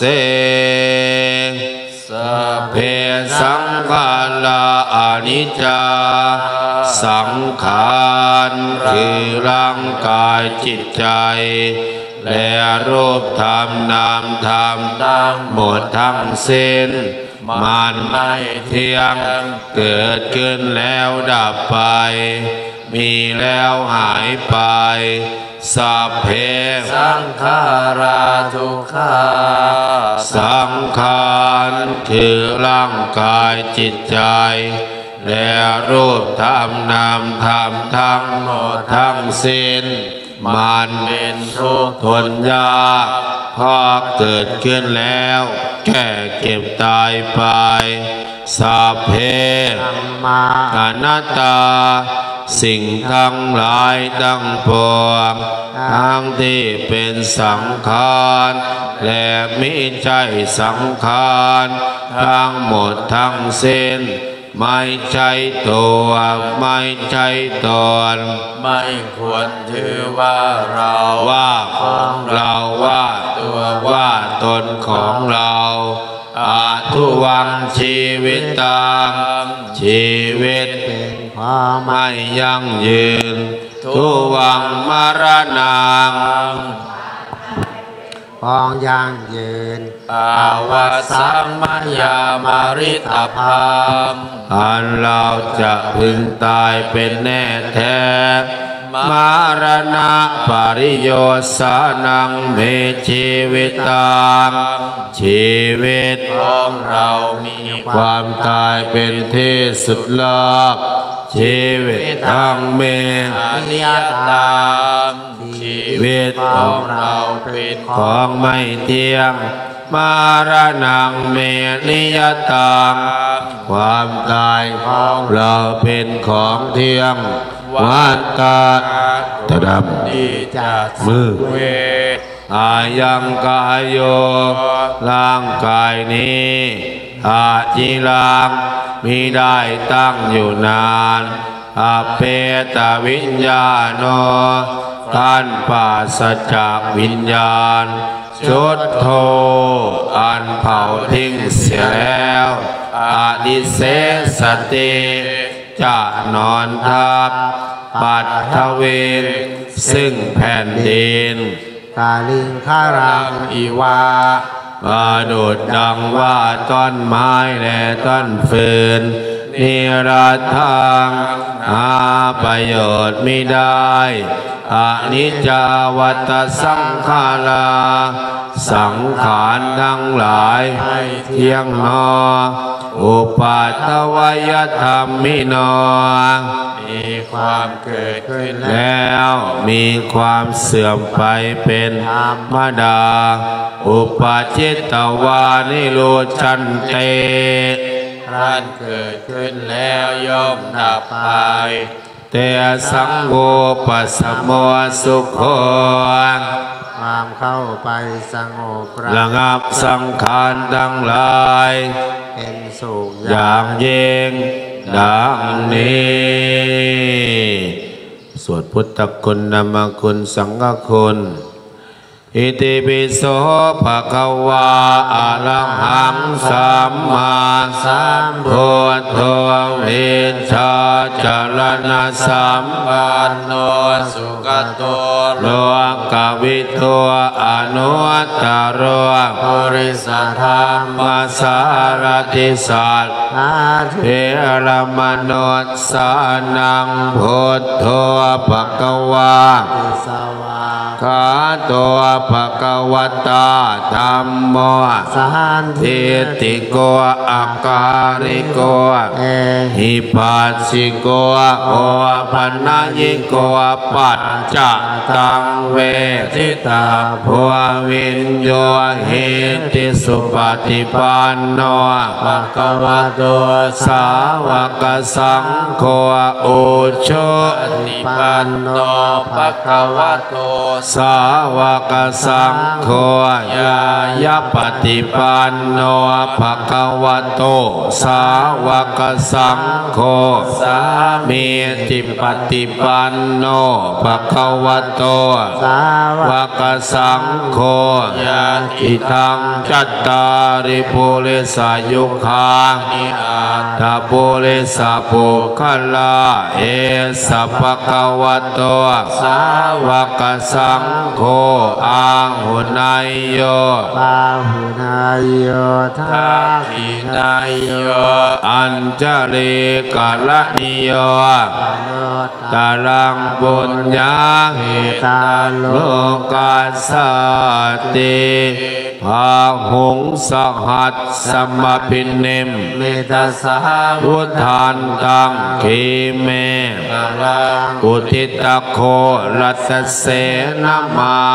สัพเพสังขาราอนิจจาสังขารคือร่างกายจิตใจและรูปธรรมนามธรรมทั้งหมดทั้งสิ้นมันไม่เที่ยงเกิดขึ้นแล้วดับไปมีแล้วหายไปสัพเพสังขาราทุกขาสังขารคือร่างกายจิตใจและรูปธรรมนามธรรมทั้งหมดทั้งสิ้นมันเป็นทุกข์ทนยากเพราะเกิดขึ้นแล้วแก่เก็บตายไปสัพเพอนัตตาสิ่งทั้งหลายทั้งปวงทั้งที่เป็นสังขารและมิใช่สังขารทั้งหมดทั้งสิ้นไม่ใช่ตัวไม่ใช่ตนไม่ควรถือว่าเราว่าของเราว่าตัวว่าตนของเราอาทุวังชีวิตตังชีวิตเป็นความไม่ยั่งยืนทุวังมรณังของยั่งยืนอาวสัมมยามาริตพังอันเราจะพึงตายเป็นแน่แท้มรณะปริโยสานังเมชีวิตตังชีวิตของเรามีความตายเป็นที่สุดเลิศชีวิตทั้งเมอนิยตังชีวิตของเราเป็นของไม่เที่ยงมรณังเมนิยตังความตายของเราเป็นของเที่ยงวัฏฏะตะดับมืออายังกายโยร่างกายนี้อาจิรังมิได้ตั้งอยู่นานอาเปตวิญญาโนท่านปราศจากวิญญาณชุดโทอันเผาทิ้งเสียแล้วอาดิเสสติจะนอนทับปัทถเวรซึ่งแผ่นดินกาลิงคารังอีวาประดุจดังว่าต้นไม้และต้นฟืนนิรัตถังหาประโยชน์ไม่ได้อนิจจาวัฏสังขาราสังขารทั้งหลายเที่ยงนออุปัฏฐวยธรรมิโนมีความเกิดขึ้นแล้วมีความเสื่อมไปเป็นธรรมดาอุปาจิตตวานิโรชันเตท่านเกิดขึ้นแล้วย่อมดับไปแต่สังโฆปัสสโมสุโขความเข้าไปสงบระงับสังขารทั้งหลายเป็นสุขอย่างยิ่งดังนี้สวดพุทธคุณธรรมคุณสังฆคุณอิติปิโสภะคะวาอะระหังสัมมาสัมพุทโธเวชชาจรณะสัมปันโนสุขโตโลกวิทูอนุตตรปุริสธรรมสารติสัตเทรมนุสสานังพุทโธภะคะวาขาตัวภะคะวตาธัมโมสันทิติโกอาการิโกหิปัสสิโกโอปัญญิโกปัจจตังเวทิตาภววินโยหิติสุปฏิปันโนภะคะวะโตสาวกสังโฆอุชุติปันโนภะคะวะโตสาวกสังโฆยายาปฏิปันโนภะคะวะโตสาวกสังโฆสามีจิปฏิปันโนภะคะวะโตสาวกสังโฆยะอิทังจัตตาริปุริสายุคานิอาตาปุริสาปุคลาเอสะภะคะวะโตสาวกสังโฆอาหุนายโยปาหุนายโยทักขินายโยอัญจริกาลนิโยตารังปุญญาหิตาโลกัสสติภาหุงสหัสสมพินิมเมตัสสะพุทธันตังขีเมอุทิตโครัตเสนมาลัง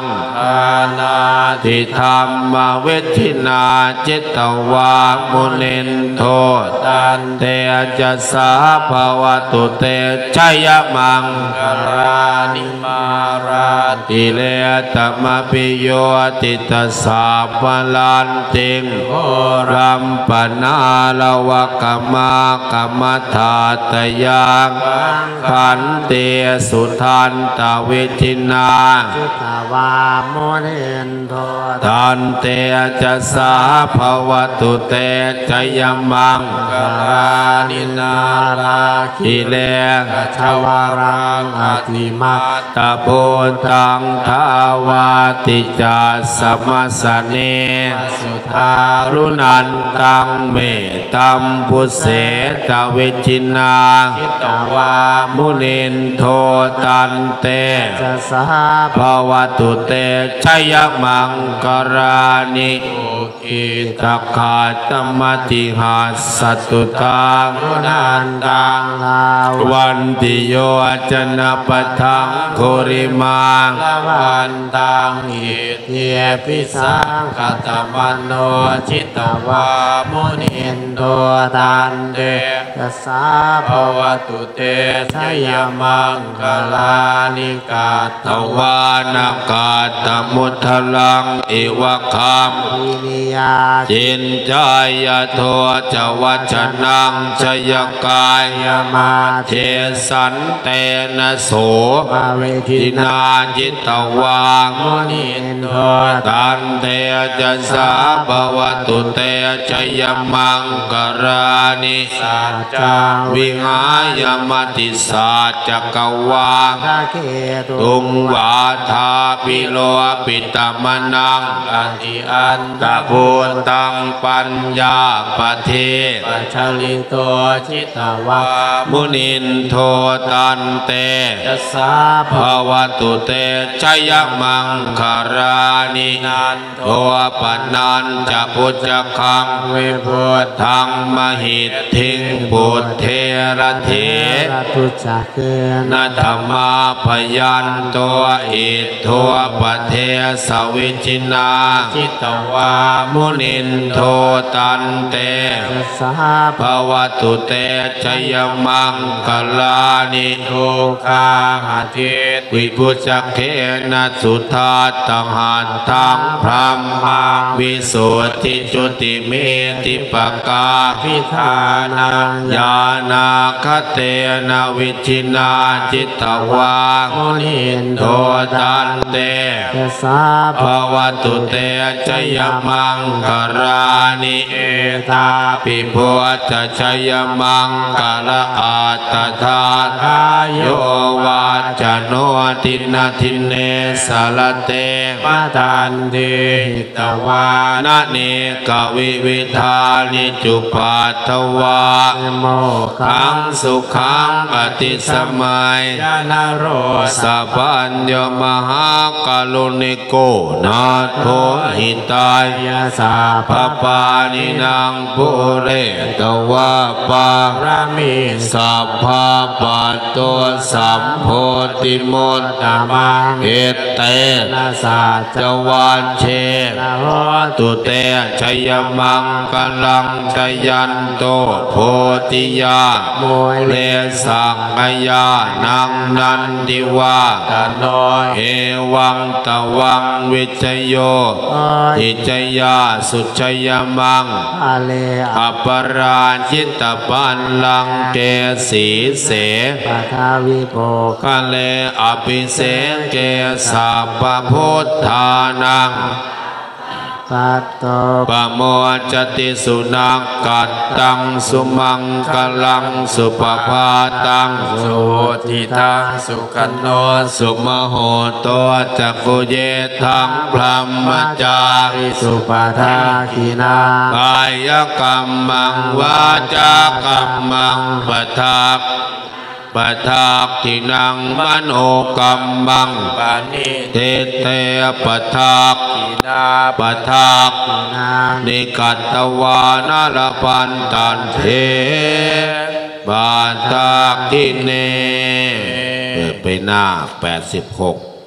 งอานาทิธรรมเวทินาจิตตวามุนินโทตันเตจัสสาภวตุเตชัยมังครานิมาราติเลตมะปิโยติตสาภลันติงโหรัมปนาลวะกมากรรมธาตยังขันเตสุทันตเวทินาจิตวามุนินโทตันเตจัสสาภวตุเตชยมังครานินาราคิเลชวารังอติมัตตะโพตังทาวาติจาสมัสเนสุทารุนันตังเมตัมพุเสตเวชินาจิตวามุนินโทตันเตจัสสาภวตุเตชัยมังครานิอิตคาตมติหาสัตุตังรุนันตังลาวันติโยจนะปะทังโคริมังวันตังอิเทปิสังคตมันโนจิตวามุนินโทตันเตจัสสาภวตุเตชยมังคลานิกาตวานากาตมุทลังอิวะคัมจินจายโทจวัชนังชยกายมาเทสันเตนะโสเวทินาจิตวามุนินโทตันเตจัสสาภวตุเตชยมังครานิสัจจังวิหายมติสัจจกวาตุงวาทาปิโลปิตมนังอันติอันตะพูตังปัญญาปเทปัจฉลิโตจิตวามุนินโทตันเตจัสสาภวตุเตชัยมังครานินันโทปนันจะพุทธคังเวพุทธังมหิทธิงพุทเทระเถตุจักเกนะธรรมาพยันตัวอิทโทปเทสวิชินาจิตวามุนินโทตันเตจัสสาภวตุเตชยมังคลานิทุกขาหาทิวิพุชเขนะสุทัตตังหัตถังพรหมังวิสุทธิจุติเมติปกาพิธานังญาณาคเตนะวิชินาจิตวามุนินโทตันเตจัสสาภวตุเตชยมังครานิเอตาปิพุทธชยมังคละอาตถาทายโยวาจโนตินาทิเนสารเตปตันเทหิตวานะเนกวิวิธานิจุปัตถวาโมขังสุขังอติสมัยยานโรสัพพัญญมหากาลุณิโกนาโทหิตายาสาปปานินางปุเรตวะปารามิสัพพะปัตโตสัมโพธิมุตตมังเอเตนะสัจจวันเชนะโหตุเตชยมังกลังชยันโตโพธิยาเลสังกยานังนันติวาตโนเอวังตวังวิจโยอิจยาสุชยมังอะเลอปราชิตปันลังเกสีเสปทาวิโภกะเลอภิเสเกสัพพพุทธานังปัตโตปโมจติสุนักกัตตังสุมังกลังสุปภาตังสุทิทังสุขันโนสุมโหตัวจักขุเยทังพรหมจาริสุปทาคีนากายกรรมังวาจากรรมังปทักปทักทินังมโนกัมมังปานิเตเตปทักทินาปทักนิกัตตวานารพันตันเทปทักทิเนไปหน้า86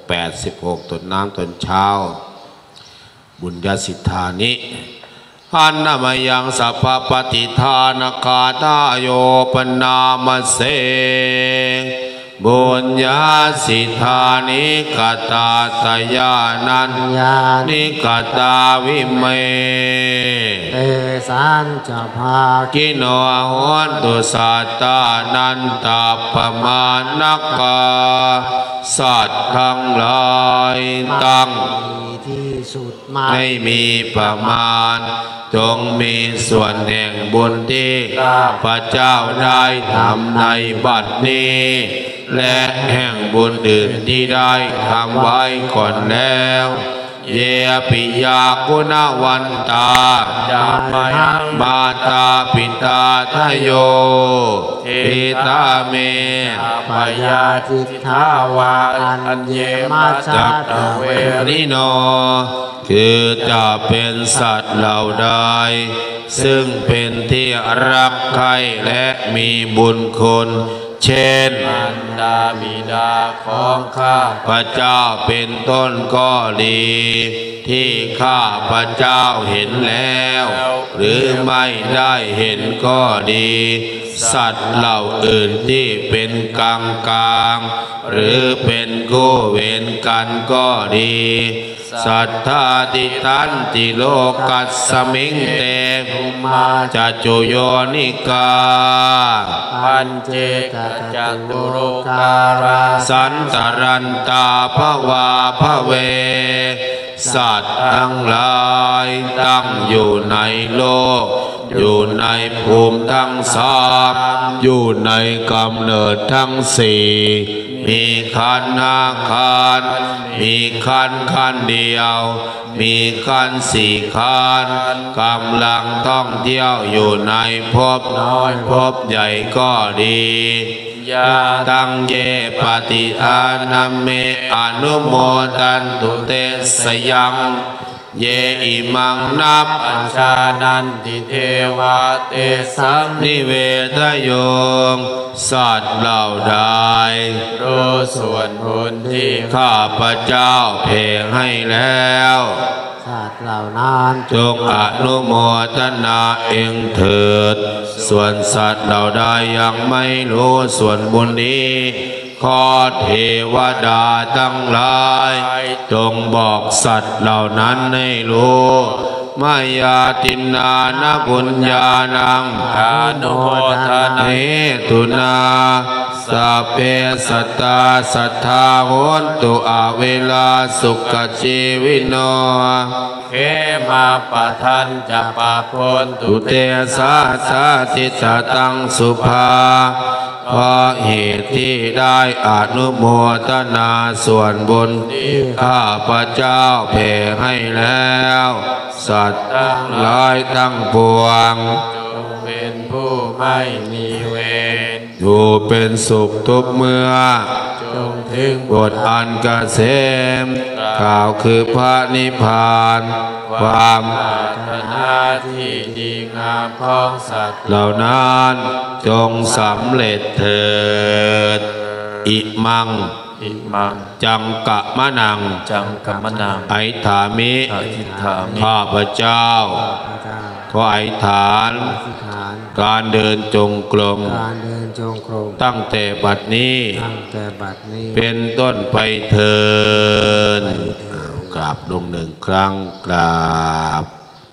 86ตนน้ำตนเช้าบุญญาสิทธานิอันนามยังสัพพปฏิทานคาตาโยปนามเสบุญญาสิทธานิกตาตยานันนิกตาวิเมเตสันจะภากิโนโหนตุสัตตานันตาปมานักกาสัตว์ทั้งหลายตั้งที่สุดไม่มีประมาณจงมีส่วนแห่งบุญที่พระเจ้าได้ทำในบัดนี้และแห่งบุญอื่นที่ได้ทำไว้ก่อนแล้วเยปิยากุณวันตามาตาปิตาทโยทิตาเมปยาจิตทาวาอันเยมาจัตเวริโนคือจะเป็นสัตว์เหล่าใดซึ่งเป็นที่รักใคร่และมีบุญคุณเช่นมารดาบิดาของข้าพระเจ้าเป็นต้นก็ดีที่ข้าพระเจ้าเห็นแล้วหรือไม่ได้เห็นก็ดีสัตว์เหล่าอื่นที่เป็นกลางหรือเป็นคู่เวรกันก็ดีสัทธาติตันติโลกัสสมิงเตมาจัจุโยนิกาปัญเจกจตุโลการาสันตรันตาภวาภเวสัตว์ทั้งหลายตั้งอยู่ในโลกอยู่ในภูมิทั้งสามอยู่ในกำเนิดทั้งสี่มีขันธ์ห้าขันธ์มีขันธ์เดียวมีขันธ์สี่ขันธ์กำลังท่องเที่ยวอยู่ในภพน้อยภพใหญ่ก็ดีตังเยปฏิอานาเมอนุโมทันตุเตสยังเยอิมังนับอัญชานันติเทวะเตสังนิเวทโยงสัตว์เหล่าใดรู้ส่วนบุญที่ข้าพระเจ้าเพ่งให้แล้วสัตว์เหล่านั้นจงอนุโมทนาเองเถิดส่วนสัตว์เหล่าใดยังไม่รู้ส่วนบุญนี้ขอเทวดาทั้งหลายจงบอกสัตว์เหล่านั้นให้รู้มายาตินานะบุญญาณังอนุโมทนาเหตุนาสัพเพสัตตาสัทธาโหนตุอาเวลาสุขชีวิโนเขมาปะทันจะปะพนตุเตสาสาติสตังสุภาเพราะเหตุที่ได้อนุโมทนาส่วนบุญข้าพระเจ้าแผ่ให้แล้วสัตว์ทั้งหลายทั้งปวงจงเป็นผู้ไม่มีเวรอยู่เป็นสุขทุกเมื่อจงถึงบทอันเกษมกล่าวคือพระนิพพานความปรารถนาที่ดีงามของสัตว์เหล่านั้นจงสำเร็จเถิดอิมังจังกะมะนังไอถามิข้าพเจ้าขอไอฐานการเดินจงกรมตั้งแต่บัดนี้เป็นต้นไปเถิดกราบลงหนึ่งครั้งกราบ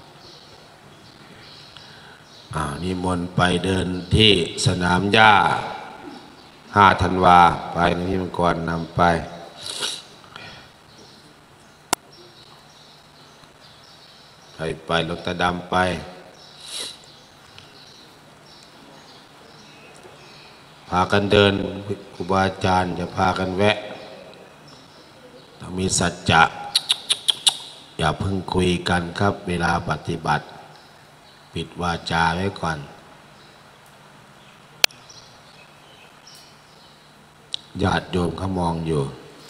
นิมนต์ไปเดินที่สนามหญ้า5 ธันวาไปที่มังกรนำไปหลวงตาดำไปพากันเดินครูบาอาจารย์จะพากันแวะต้องมีสัจจะอย่าเพิ่งคุยกันครับเวลาปฏิบัติปิดวาจาไว้ก่อนญาติโยมเขามองอยู่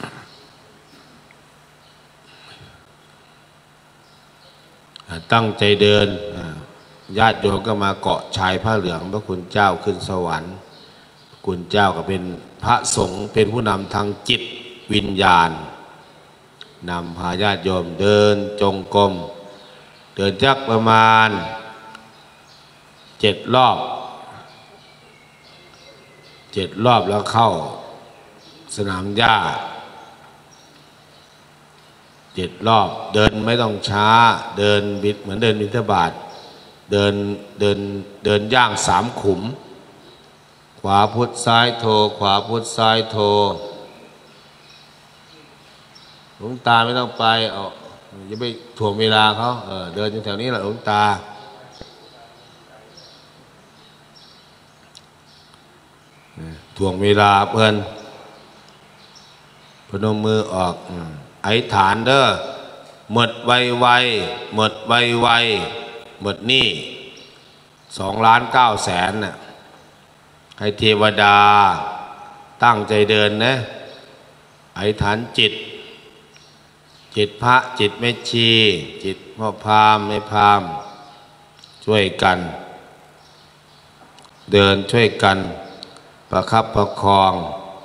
ตั้งใจเดินญาติโยมก็มาเกาะชายผ้าเหลืองพระคุณเจ้าขึ้นสวรรค์คุณเจ้าก็เป็นพระสงฆ์เป็นผู้นำทางจิตวิญญาณนำพาญาติโยมเดินจงกรมเดินจักประมาณ7 รอบแล้วเข้าสนามหญ้า7 รอบเดินไม่ต้องช้าเดินบิดเหมือนเดินบิณฑบาตเดินย่าง3 ขุมขวาพุทธซ้ายโทขวาพุทธซ้ายโทหลวงตาไม่ต้องไปอย่าไปถ่วงเวลาเขาเดินอยู่แถวนี้แหละหลวงตาถ่วงเวลาเพื่อนพนมมือออกไอ้ฐานเด้อหมดไวหมดไวหมดนี่2,900,000น่ะให้เทวดาตั้งใจเดินนะไอ้ฐานจิตพระจิตแม่ชีจิตพ่อพราหมณ์แม่พราหมณ์ช่วยกันเดินช่วยกันประคับประคอง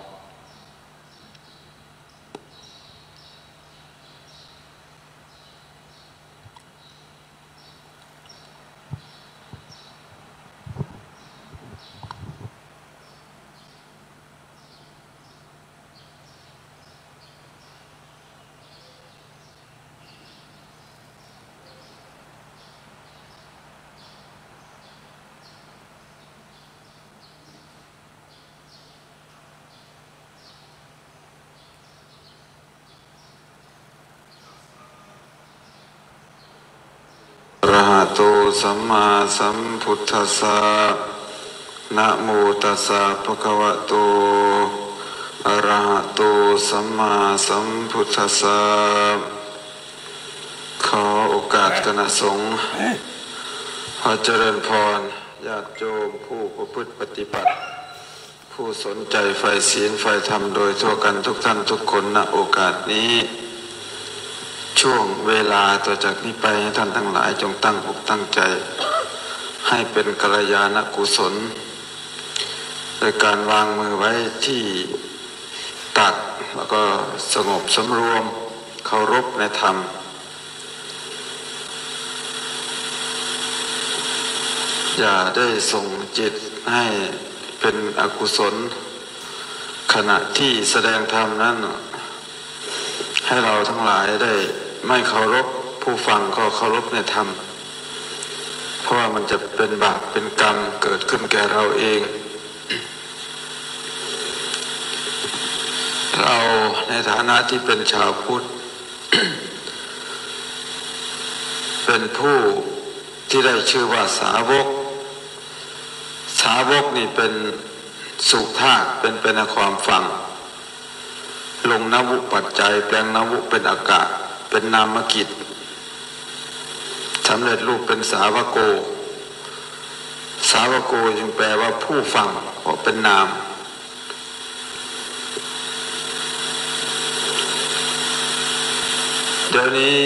อะระหะโตสัมมาสัมพุทธัสสะนะโมตัสสะภะคะวะโตอะระหะโตสัมมาสัมพุทธัสสะขอโอกาสคณะสงฆ์ขอเจริญพรญาติโยมผู้ประพฤติปฏิบัติผู้สนใจใฝ่ศีลใฝ่ธรรมโดยทั่วกันทุกท่านทุกคนณโอกาสนี้ช่วงเวลาต่อจากนี้ไปให้ท่านทั้งหลายจงตั้งอกตั้งใจให้เป็นกัลยาณกุศลโดยการวางมือไว้ที่ตักแล้วก็สงบสำรวมเคารพในธรรมอย่าได้ส่งจิตให้เป็นอกุศลขณะที่แสดงธรรมนั้นให้เราทั้งหลายได้ไม่เคารพผู้ฟังก็เคารพในธรรมเพราะว่ามันจะเป็นบาปเป็นกรรมเกิดขึ้นแก่เราเองเราในฐานะที่เป็นชาวพุทธ เป็นผู้ที่ได้ชื่อว่าสาวกนี่เป็นสุธาตุเป็นความฟังลงนวุปัจจัยแปลงนวุเป็นอากาศเป็นนามกิจสำเร็จรูปเป็นสาวโกจึงแปลว่าผู้ฟังเพราะเป็นนามเดี๋ยวนี้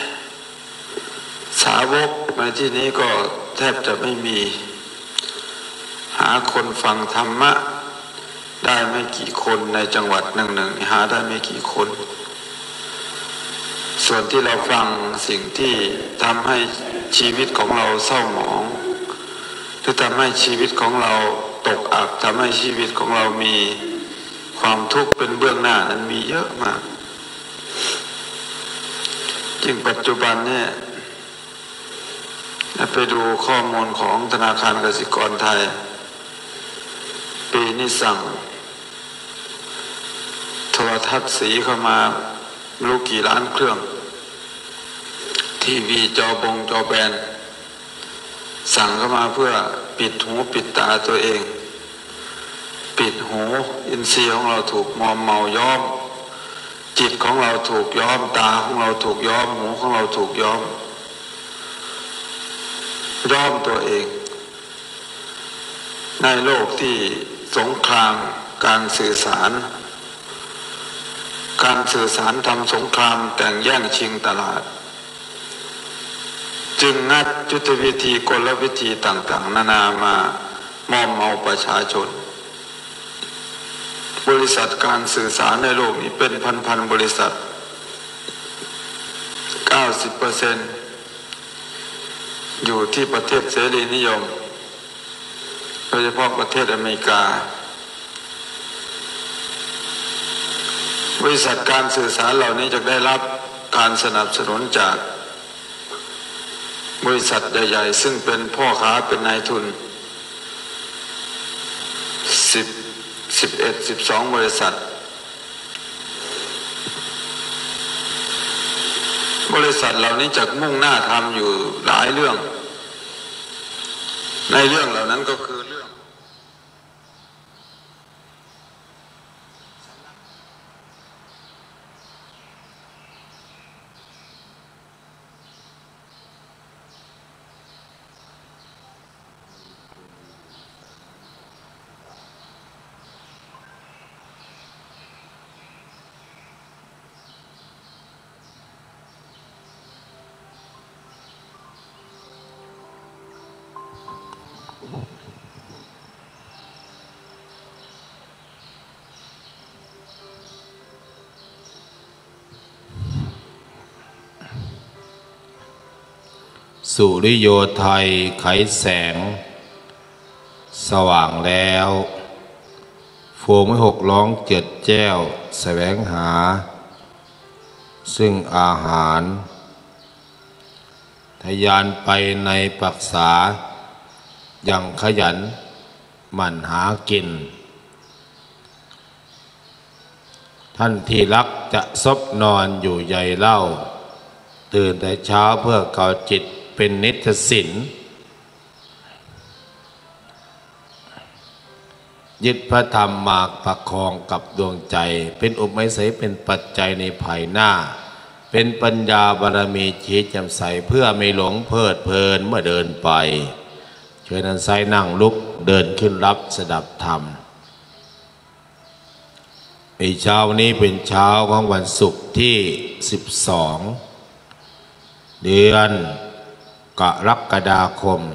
สาวกในที่นี้ก็แทบจะไม่มีหาคนฟังธรรมะได้ไม่กี่คนในจังหวัดหนึ่งหาได้ไม่กี่คนส่วนที่เราฟังสิ่งที่ทำให้ชีวิตของเราเศร้าหมองหรือทำให้ชีวิตของเราตกอับทำให้ชีวิตของเรามีความทุกข์เป็นเบื้องหน้านั้นมีเยอะมากจึงปัจจุบันเนี่ยไปดูข้อมูลของธนาคารกสิกรไทยปีนี้สั่งโทรทัศน์สีเข้ามาไม่รู้กี่ล้านเครื่องทีวีจอแบนสั่งเข้ามาเพื่อปิดหูปิดตาตัวเองปิดหูอินทรีย์ของเราถูกมอมเมาย้อมจิตของเราถูกย้อมตาของเราถูกย้อมหูของเราถูกย้อมตัวเองในโลกที่สงครามการสื่อสารทำสงครามแต่งแย่งชิงตลาดจึงงัดยุทธวิธีกลวิธีต่างๆนานามามอมเมาประชาชนบริษัทการสื่อสารในโลกนี้เป็นพันบริษัท 90% อยู่ที่ประเทศเสรีนิยมโดยเฉพาะประเทศอเมริกาบริษัทการสื่อสารเหล่านี้จะได้รับการสนับสนุนจากบริษัทใหญ่ๆซึ่งเป็นพ่อค้าเป็นนายทุน12 บริษัทเหล่านี้จะมุ่งหน้าทำอยู่หลายเรื่องในเรื่องเหล่านั้นก็คือเรื่องสุริโยไทยไขแสงสว่างแล้วโฟมไม่หกร้องเจิดแจ้วแสวงหาซึ่งอาหารทะยานไปในปักษาอย่างขยันหมั่นหากินท่านที่รักจะซบนอนอยู่ใหญ่เล่าตื่นแต่เช้าเพื่อเกาจิตเป็นนิจศิลยึดพระธรรมมากประคองกับดวงใจเป็นอุปนิสัยเป็นปัจจัยในภายหน้าเป็นปัญญาบารมีชี้แจ่มใสเพื่อไม่หลงเพลิดเพลินเมื่อเดินไปเชิญท่านไซนั่งลุกเดินขึ้นรับสดับธรรมในเช้านี้เป็นเช้าของวันศุกร์ที่12 เดือนกรกฎาคม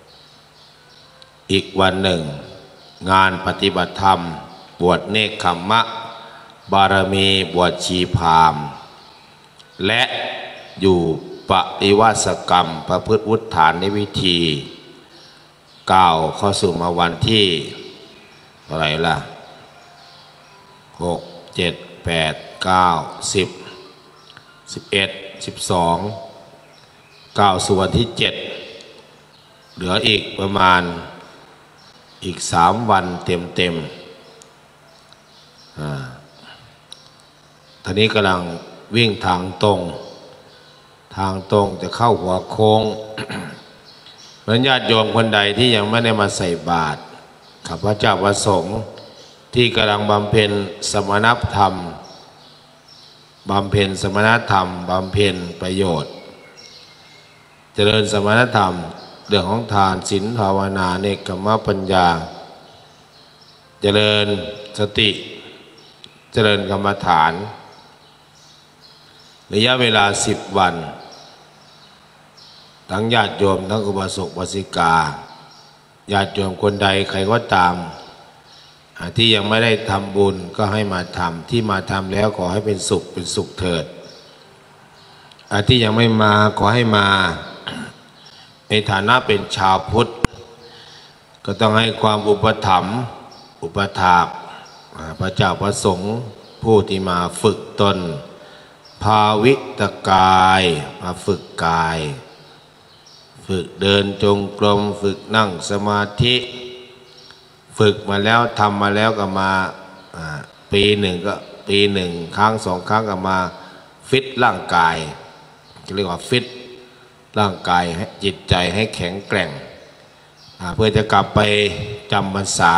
อีกวันหนึ่งงานปฏิบัติธรรมบวชเนกขัมมะบารมีบวชชีพราหมณ์และอยู่ปฏิวัติกรรมประพฤติวุฒฐานในวิธีก้าวเข้าสู่มาวันที่อะไรล่ะ6 7 8 9 10 11 12ก้าวสู่วันที่7เหลืออีกประมาณอีก3 วันเต็มท่านี้กำลังวิ่งทางตรงจะเข้าหัวโค้ง เพราะญาติโยมคนใดที่ยังไม่ได้มาใส่บาตรข้าพเจ้าประสงค์ที่กำลังบำเพ็ญสมณธรรมบำเพ็ญประโยชน์เจริญสมณธรรมเรื่องของทานศีลภาวนาเนกขัมมะปัญญาเจริญสติเจริญกรรมฐานระยะเวลา10 วันทั้งญาติโยมทั้งอุบาสกอุบาสิกาญาติโยมคนใดใครก็ตามที่ยังไม่ได้ทำบุญก็ให้มาทำที่มาทำแล้วขอให้เป็นสุขเถิดที่ยังไม่มาขอให้มาในฐานะเป็นชาวพุทธก็ต้องให้ความอุปถัมภ์อุปถากพระเจ้าประสงค์ผู้ที่มาฝึกตนภาวิตกายมาฝึกกายฝึกเดินจงกรมฝึกนั่งสมาธิฝึกมาแล้วทำมาแล้วก็มาปีหนึ่งครั้ง2 ครั้งก็มาฟิตร่างกายเรียกว่าฟิตร่างกายให้จิตใจให้แข็งแกร่งเพื่อจะกลับไปจำพรรษา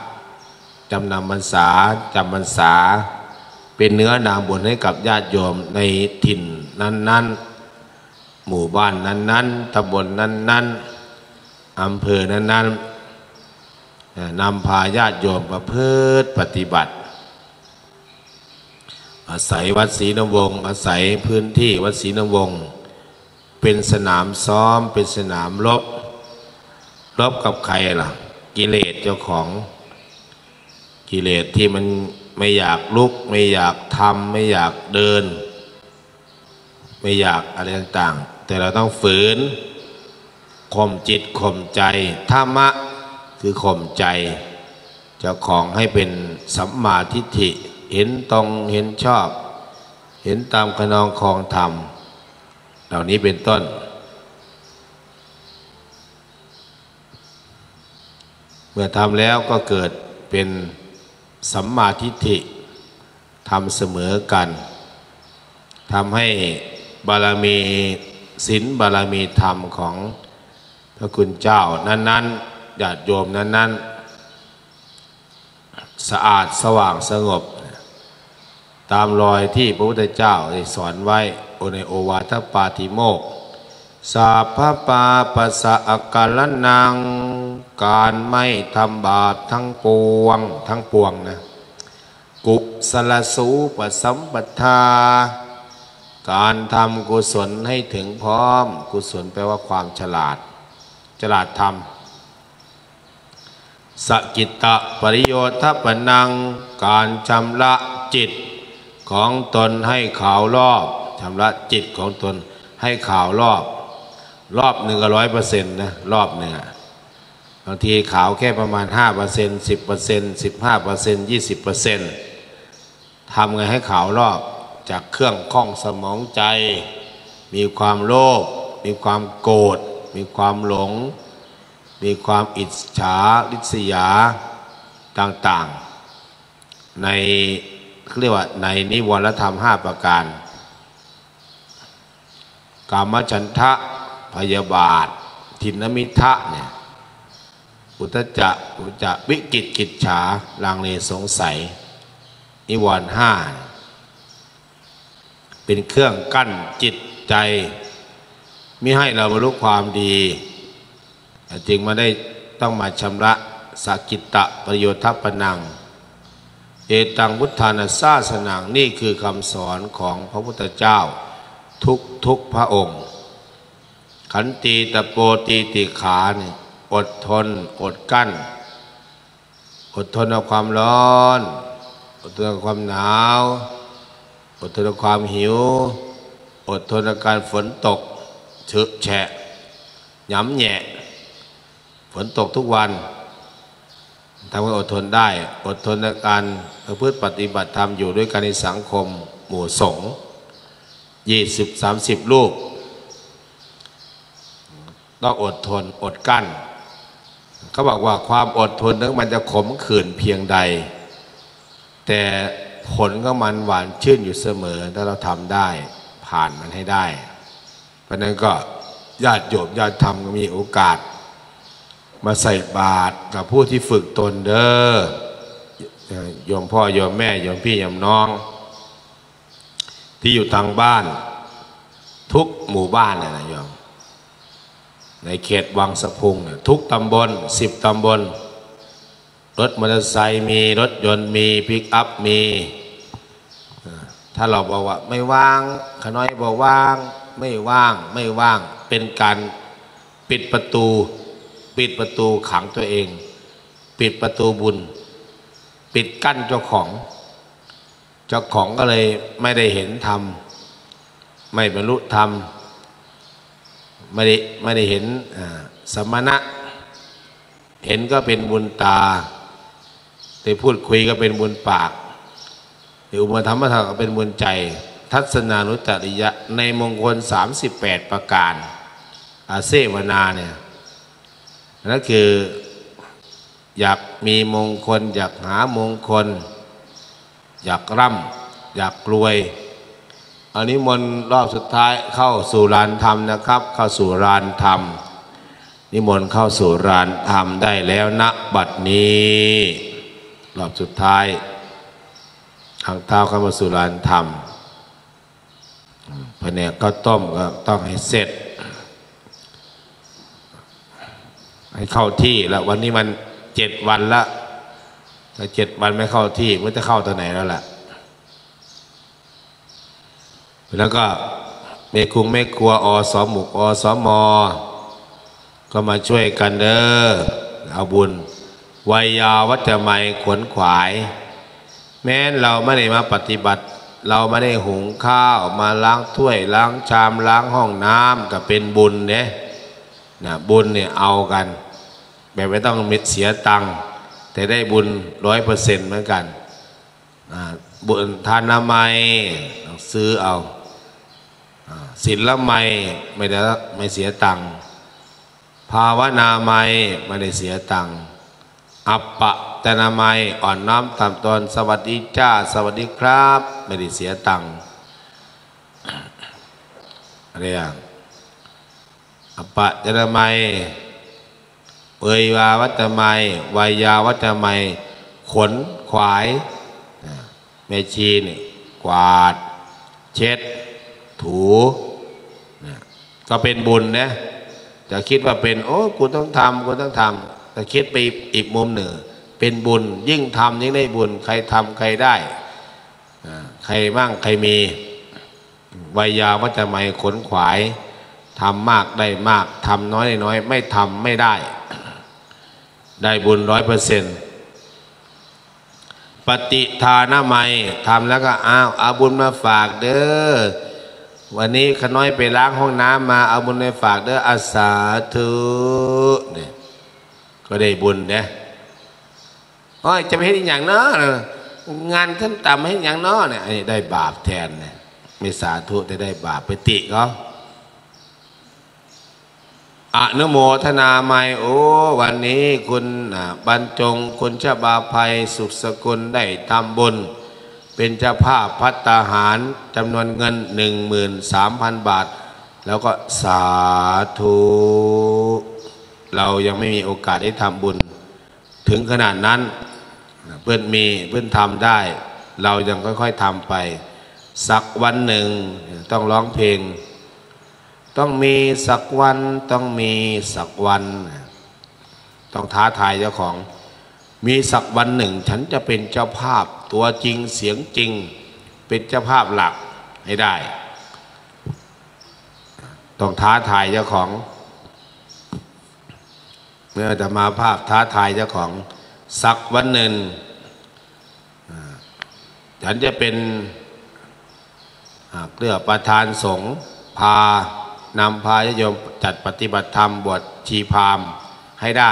เป็นเนื้อนามบุญให้กับญาติโยมในถิ่นนั้นๆหมู่บ้านนั้นๆตำบลนั้นๆอำเภอนั้นๆนำพาญาติโยมประพฤติปฏิบัติอาศัยวัดศรีนวงศ์อาศัยพื้นที่วัดศรีนวงศ์เป็นสนามซ้อมเป็นสนามรบกับใครล่ะกิเลสเจ้าของกิเลสที่มันไม่อยากลุกไม่อยากทำไม่อยากเดินไม่อยากอะไรต่างๆแต่เราต้องฝืนข่มจิตข่มใจธรรมะคือข่มใจเจ้าของให้เป็นสัมมาทิฏฐิเห็นตรงเห็นชอบเห็นตามขนองครองธรรมเหล่านี้เป็นต้นเมื่อทำแล้วก็เกิดเป็นสัมมาทิฏฐิทำเสมอกันทำให้บารมีศีลบารมีธรรมของพระคุณเจ้านั้นๆญาติโยมนั้นๆสะอาดสว่างสงบตามรอยที่พระพุทธเจ้าได้สอนไว้ในโอวาทปาติโมกข์สัพพปาปัสสะอาการนังการไม่ทำบาปทั้งปวงนะกุศลสูปสัมปทาการทำกุศลให้ถึงพร้อมกุศลแปลว่าความฉลาดทำสกิตตปริโยทปนังการชำระจิตของตนให้ขาวรอบชำระจิตของตนให้ขาวรอบหนึ่งก็100%นะรอบหนึ่งบางทีขาวแค่ประมาณ 5% 10% 15% 20%ทำไงให้ขาวรอบจากเครื่องข้องสมองใจมีความโลภมีความโกรธมีความหลงมีความอิจฉาริษยาต่างๆในเรียกว่าในนิวรธรรม5ประการกามฉันทะพยาบาททินมิทะเนี่ยอุทจักวิกิจกิจฉาลังเลสงสัยนิวรณ์5เป็นเครื่องกั้นจิตใจมิให้เราบรรลุความดีจึงมาได้ต้องมาชำระสกิตตประโยชน์ปนังเอตังพุทธานาสาสนังนี่คือคำสอนของพระพุทธเจ้าทุกพระองค์ขันติตโปตีติขานี่อดทนอดกั้นอดทนเอาความร้อนอดทนเอาความหนาวอดทนเอาความหิวอดทนเอาการฝนตกเฉอะแฉะหย้ำแหะฝนตกทุกวันทำให้อดทนได้อดทนในการประพฤติปฏิบัติธรรมอยู่ด้วยกันในสังคมหมู่สงฆ์20-30 รูปต้องอดทนอดกั้นเขาบอกว่าความอดทนนั้นมันจะขมขื่นเพียงใดแต่ผลก็มันหวานชื่นอยู่เสมอถ้าเราทำได้ผ่านมันให้ได้เพราะนั้นก็ญาติโยมญาติธรรมก็มีโอกาสมาใส่บาตรกับผู้ที่ฝึกตนเด้อโยมพ่อโยมแม่โยมพี่โยมน้องที่อยู่ทางบ้านทุกหมู่บ้านเลยนะโยมในเขตวังสะพุงทุกตำบล10 ตำบลรถมอเตอร์ไซค์มีรถยนต์มีปิกอัพมีถ้าเราบอกว่าไม่ว่างขน้อยบอกว่างไม่ว่างเป็นการปิดประตูขังตัวเองปิดประตูบุญปิดกั้นเจ้าของก็เลยไม่ได้เห็นธรรมไม่บรรลุธรรมไม่ได้เห็นสมณะเห็นก็เป็นบุญตาแต่พูดคุยก็เป็นบุญปากอุปธรรมธรรมก็เป็นบุญใจทัศนานุจริยะในมงคล38ประการอาเซวนาเนี่ยนั่นคืออยากมีมงคลอยากหามงคลอยากร่ำอยากรวยอันนี้มนรอบสุดท้ายเข้าสู่ลานธรรมนะครับเข้าสู่ลานธรรมนิมนต์เข้าสู่ลานธรรมได้แล้วณบัดนี้รอบสุดท้ายทางเท้าเข้ามาสู่ลานธรรมแผนกข้าวต้มก็ต้องให้เสร็จให้เข้าที่แล้ววันนี้มัน7 วันละถ้า7 วันไม่เข้าที่มันจะเข้าตัวไหนแล้วล่ะแล้วก็แม่ครัวอสหมุกอสมก็มาช่วยกันเด้อเอาบุญวัยยาวัจจะไมขวนขวายแม้เราไม่ได้มาปฏิบัติเราไม่ได้หุงข้าวมาล้างถ้วยล้างชามล้างห้องน้ำก็เป็นบุญเนี่ยนะบุญเนี่ยเอากันแบบไม่ต้องมิดเสียตังค์แต่ได้บุญ100%เหมือนกันบุญทานามัยซื้อเอาศีลไมยไม่เสียตังค์ภาวนาไมยไม่ได้เสียตังค์อัปปะตนามัยอ่อนน้อมถ่อมตนสวัสดีจ้าสวัสดีครับไม่ได้เสียตังค์อะไรอย่างอัปปะตนามัยเปยวาวัตมัยวายาวัตมัยขนขวายแม่ชีนี่กวาดเช็ดถูก็เป็นบุญนะจะคิดว่าเป็นโอ้กูต้องทำแต่คิดไปอีกมุมหนึ่งเป็นบุญยิ่งทำยิ่งได้บุญใครทำใครได้ใครมั่งใครมีวายาวัจจะไม่ขนขวายทำมากได้มากทำน้อยได้น้อยไม่ทำไม่ได้ได้บุญ100%ปฏิทานามัยทำแล้วก็เอาบุญมาฝากเด้อวันนี้ขน้อยไปล้างห้องน้ำมาเอาบุญไปฝากเด้ออาสาธุเนี่ยก็ได้บุญเนี่ยโอ้ยจะไปเห็นอย่างเนาะงานขั้นต่ำให้อย่างเนาะเนี่ยได้บาปแทนเนี่ยไม่สาธุแต่ได้บาปไปติเขาอนุโมทนาไมโอ้วันนี้คุณบรรจงคุณชบาภัยสุขสกุลได้ทำบุญเป็นเจ้าภาพภัตตาหารจำนวนเงิน 13,000 บาทแล้วก็สาธุเรายังไม่มีโอกาสได้ทำบุญถึงขนาดนั้นเพื่อนทำได้เรายังค่อยๆทำไปสักวันหนึ่งต้องร้องเพลงต้องมีสักวันต้องมีสักวันต้องท้าทายเจ้าของมีสักวันหนึ่งฉันจะเป็นเจ้าภาพตัวจริงเสียงจริงเป็นเจ้าภาพหลักให้ได้ต้องท้าทายเจ้าของเมื่อจะมาภาพท้าทายเจ้าของสักวันหนึ่งฉันจะเป็นเพื่อประธานสงฆ์นำพาญาติโยมจัดปฏิบัติธรรมบวชชีพราหมณ์ให้ได้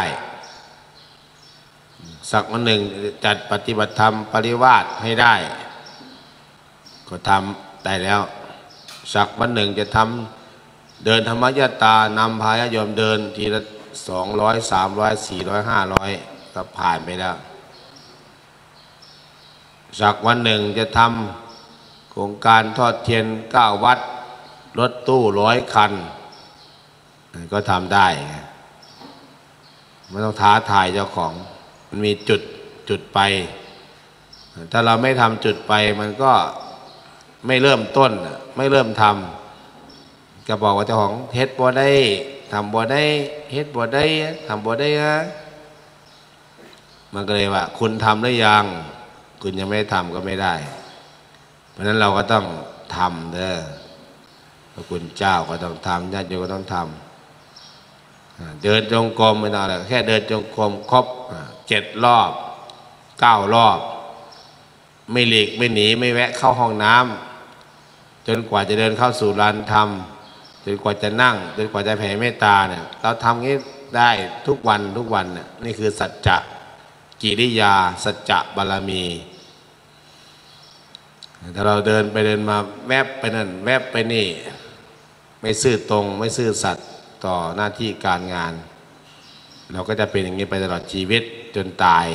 สักวันหนึ่งจัดปฏิบัติธรรมปริวาสให้ได้ก็ทำได้แล้วสักวันหนึ่งจะทำเดินธรรมยตานำพาญาติโยมเดินทีละ200 300 400 500ก็ผ่านไปแล้วสักวันหนึ่งจะทำโครงการทอดเทียน9 วัดรถตู้100 คันก็ทำได้ไม่ต้องท้าทายเจ้าของมันมีจุดไปถ้าเราไม่ทำจุดไปมันก็ไม่เริ่มต้นไม่เริ่มทำก็บอกว่าเจ้าของเฮ็ดบ่ได้ทำบ่ได้เฮ็ดบ่ได้ทำบ่ได้นะมันก็เลยว่าคุณทำหรือยังคุณยังไม่ทำก็ไม่ได้เพราะนั้นเราก็ต้องทำเด้อพระคุณเจ้าก็ต้องทำญาติโยมก็ต้องทำเดินจงกรมไม่ต้องอะไรแค่เดินจงกรมครบ7 รอบ 9 รอบไม่หลีกไม่หนีไม่แวะเข้าห้องน้ำจนกว่าจะเดินเข้าสู่ลานธรรมจนกว่าจะนั่งจนกว่าจะแผ่เมตตาเนี่ยเราทำงี้ได้ทุกวันเนี่ยนี่คือสัจจะกิริยาสัจจะบารมีถ้าเราเดินไปเดินมาแวบไปนั่นแวบไปนี่ไม่ซื่อตรงไม่ซื่อสัตย์ต่อหน้าที่การงานเราก็จะเป็นอย่างนี้ไปตลอดชีวิตจนตาย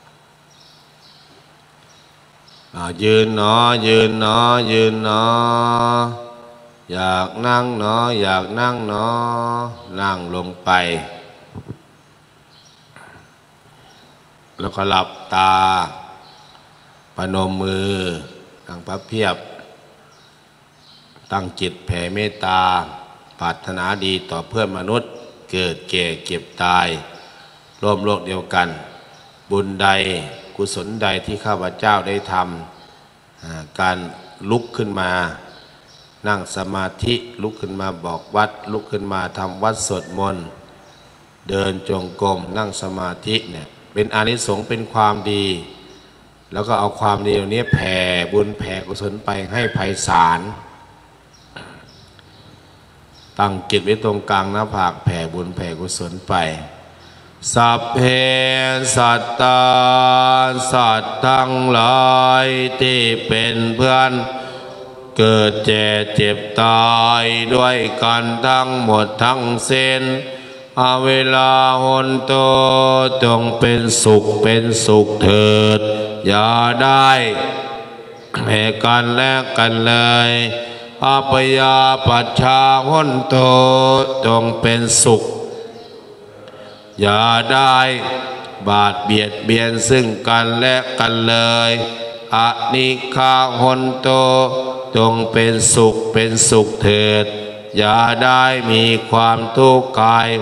ยืนเนาะยืนเนาะยืนเนาะอยากนั่งเนาะอยากนั่งเนาะนั่งลงไปแล้วก็หลับตาพนมมือตั้งพระเพียบตั้งจิตแผ่เมตตาปรารถนาดีต่อเพื่อนมนุษย์เกิดแก่เก็บตายร่วมโลกเดียวกันบุญใดกุศลใดที่ข้าพเจ้าได้ทำการลุกขึ้นมานั่งสมาธิลุกขึ้นมาบอกวัดลุกขึ้นมาทำวัดสวดมนต์เดินจงกรมนั่งสมาธิเนี่ยเป็นอานิสงส์เป็นความดีแล้วก็เอาความดีเหล่านี้แผ่บุญแผ่กุศลไปให้ไพศาลตั้งจิตไว้ตรงกลางหน้าผากแผ่บุญแผ่กุศลไปสัพเพสัตตาสัตว์ทั้งหลายที่เป็นเพื่อนเกิดแก่เจ็บตายด้วยกันทั้งหมดทั้งสิ้นเวลาหนโตจงเป็นสุขเถิดอย่าได้แม้กันและกันเลยอาปยาปัจฉาหนโตจงเป็นสุขอย่าได้บาดเบียดเบียนซึ่งกันและกันเลยอนิฆาหนโตจงเป็นสุขเถิดอย่าได้มีความทุกข์กาย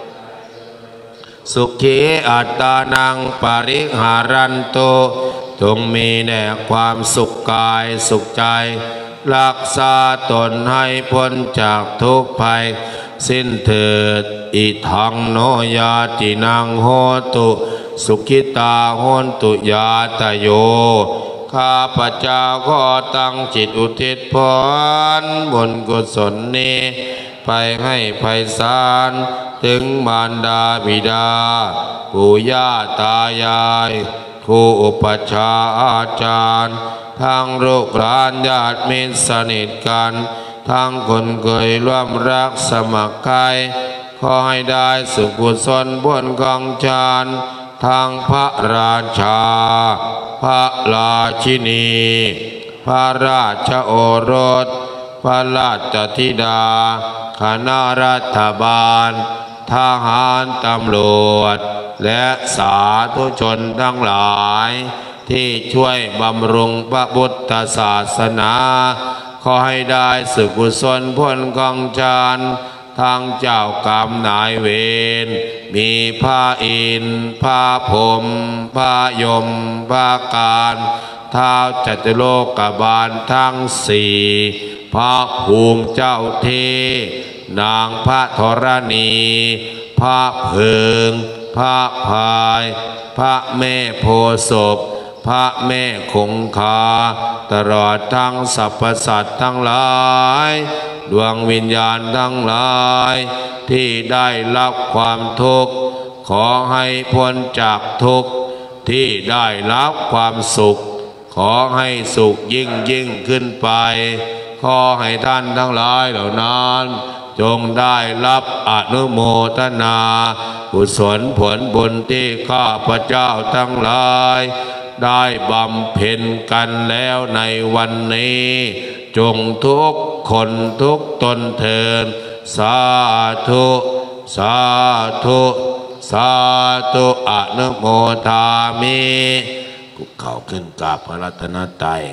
สุขีอัตตานังปริหารันโตจงมีแน่ความสุขกายสุขใจรักษาตนให้พ้นจากทุกข์ภัยสิ้นเถิดอิทังโนยาตินังโหตุสุขิตาโหนตุยาตโยข้าพเจ้าขอตั้งจิตอุทิศผลบุญกุศลนี้ไปให้ไพศาลถึงมารดาบิดาปู่ย่าตายายครูอุปัชฌาย์อาจารย์ทั้งลูกหลานญาติมิตรสนิทกันทั้งคนเคยร่วมรักสมัครใครขอให้ได้สุขกุศลบุญกองฌานทางพระราชาพระราชินีพระราชโอรสพระราชธิดาคณะรัฐบาลทหารตำรวจและสาธุชนทั้งหลายที่ช่วยบำรุงพระพุทธศาสนาขอให้ได้สุขกุศลผลกองฌานทางเจ้ากรรมนายเวรมีพระอินทร์พระพรหมพระยมพระการท้าวจัตุโลกบาลทั้งสี่พระภูมิเจ้าเทนางพระธรณีพระเพิงพระพายพระแม่โพธิ์ศพพระแม่คงคาตลอดทั้งสรรพสัตว์ทั้งหลายดวงวิญญาณทั้งหลายที่ได้รับความทุกข์ขอให้พ้นจากทุกข์ที่ได้รับความสุขขอให้สุขยิ่งขึ้นไปขอให้ท่านทั้งหลายเหล่านั้นจงได้รับอนุโมทนากุศลผลบุญที่ข้าพเจ้าทั้งหลายได้บำเพ็ญกันแล้วในวันนี้จงทุกคนทุกตนเถิดสาธุสาธุสาธุอนุโมทามิกุเข่าขึ้นกราบพระรัตนตรัย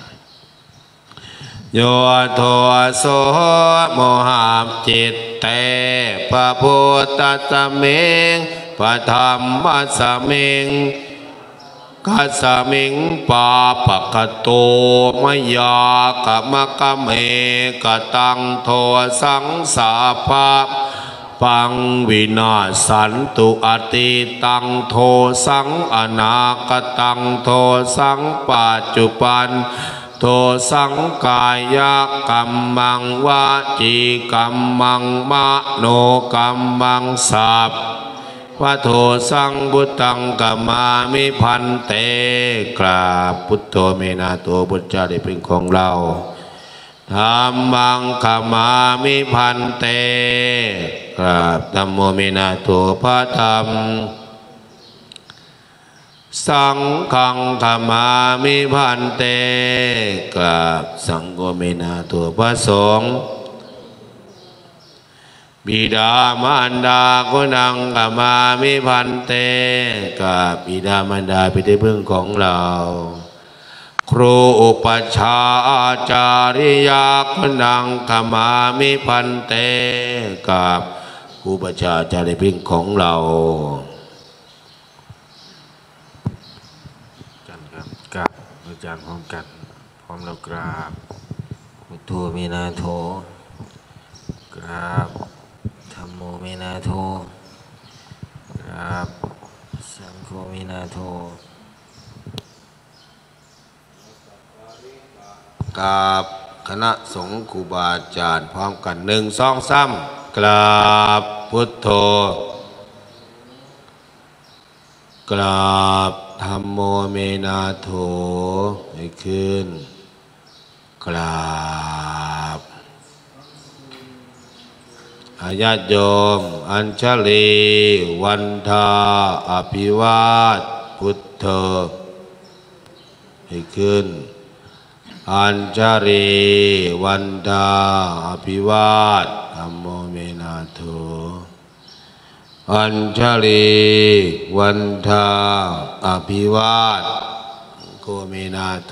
โยโทโสโมหะจิตเตพระพุทธสมิงพระธรรมสมิงกัสมิงปาปะกะโตมยากะมะกะเมกะตังโทสังสาภาปังวินาสันตุอติตังโทสังอนาคตังโทสังปัจจุบันโทสังกายกัมมังวาจีกัมมังมโนกัมมังสัพพะโทสังบุตังกัมมามิพันเตกราบพุทโธเมนาโตพุทธเจ้าได้เป็นของเราธัมมังกัมมามิพันเตกราบธัมโมเมนาโตพระธรรมสังฆังธัมมามิพันเตกราบสังโฆเมนาโตพระสงฆ์บิดามารดากุณังกัมมามิพันเตกับบิดามารดาเป็นที่พึ่งของเราครูอุปัชฌาย์อาจาริยากุณังกัมมามิพันเตกับครูอุปัชฌาย์อาจารย์เป็นที่พึ่งของเรากันครับกับอาจารย์พร้อมกันพร้อมเรากราบพุทโธเมนาโถกราบธัมโมเมนาโถกราบสังโฆเมนาโถกราบคณะสงฆ์ครูบาอาจารย์พร้อมกัน1 2 3กราบพุทโธกราบธัมโมเมนาโถให้ขึ้นกราบญาติโยมอัญชลีวันทาอภิวาทพุทโธให้ขึ้นอัญชลีวันทาอภิวาทธัมโมเมนาโถอัญชลีวันทาอภิวาทโกเมนาโถ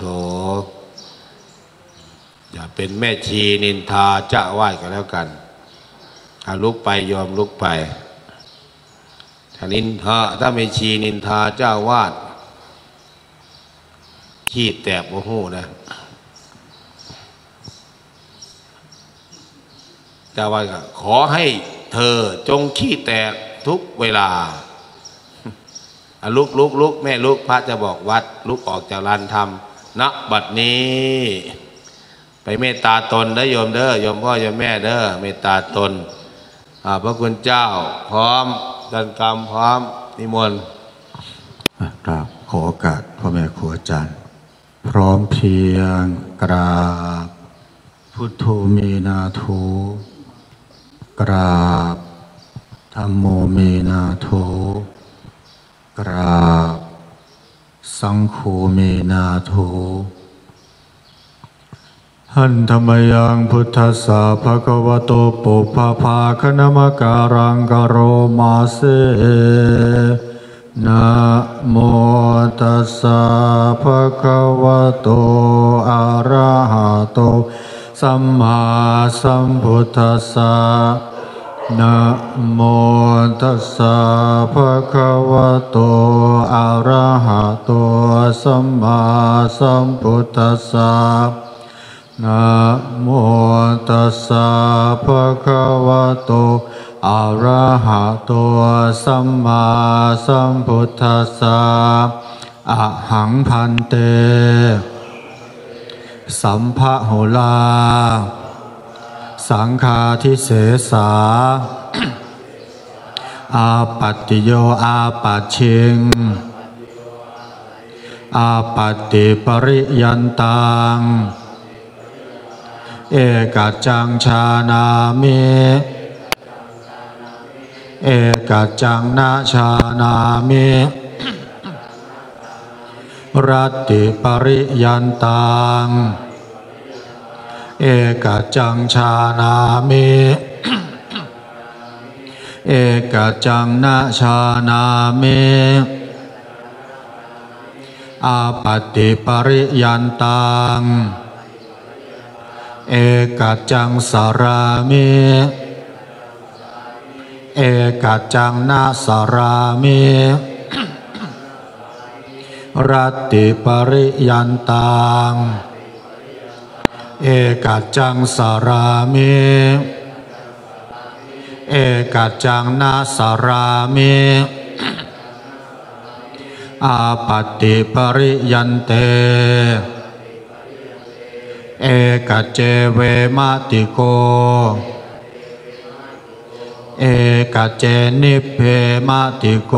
อย่าเป็นแม่ชีนินทาจะไหว้กันแล้วกันลุกไปยอมลุกไปถ้าไม่ชีนินทาเจ้าวาดขี้แตกโอ้โหนะเจ้าวาดก็ขอให้เธอจงขี้แตกทุกเวลาลุกแม่ลุกพระจะบอกวัดลุกออกจากลานธรรมณบัดนี้ไปเมตตาตนเด้อโยมเด้อโยมพ่อโยมแม่เด้อเมตตาตนพระคุณเจ้าพร้อมดันกรรมพร้อมนิมนต์กราบขอโอกาสพ่อแม่ครูอาจารย์พร้อมเพียงกราบพุทโธเมนาโถกราบธัมโมเมนาโถกราบสังโฆเมนาโถหันธรรมยังพุทธัสสะภะคะวะโตปุพพภาคณมการังกโรมาเสนะโมตัสสะภะคะวะโตอะระหะโตสัมมาสัมพุทธัสสะนะโมตัสสะภะคะวะโตอะระหะโตสัมมาสัมพุทธัสสะนะโมตัสสะภะคะวะโตอะระหะโตสัมมาสัมพุทธัสสะอะหังพันเตสัมภะโหลาสังฆาทิเสสาอาปัตติโยอาปัจฉิงอาปัตติปริยันตังเอกัจจังชานามิเอกัจจังนาชานามิรัตติปริยันตังเอกัจจังชานามิเอกัจจังนาชานามิอาปัตติปริยันตังเอกัจจังสารามิเอกัจจังนาสารามิรัตติปริยันตังเอกัจจังสารามิเอกัจจังนาสารามิอาปัตติปริยันเตเอกัจเจเวมติโกเอกัจเจนิพเพมติโก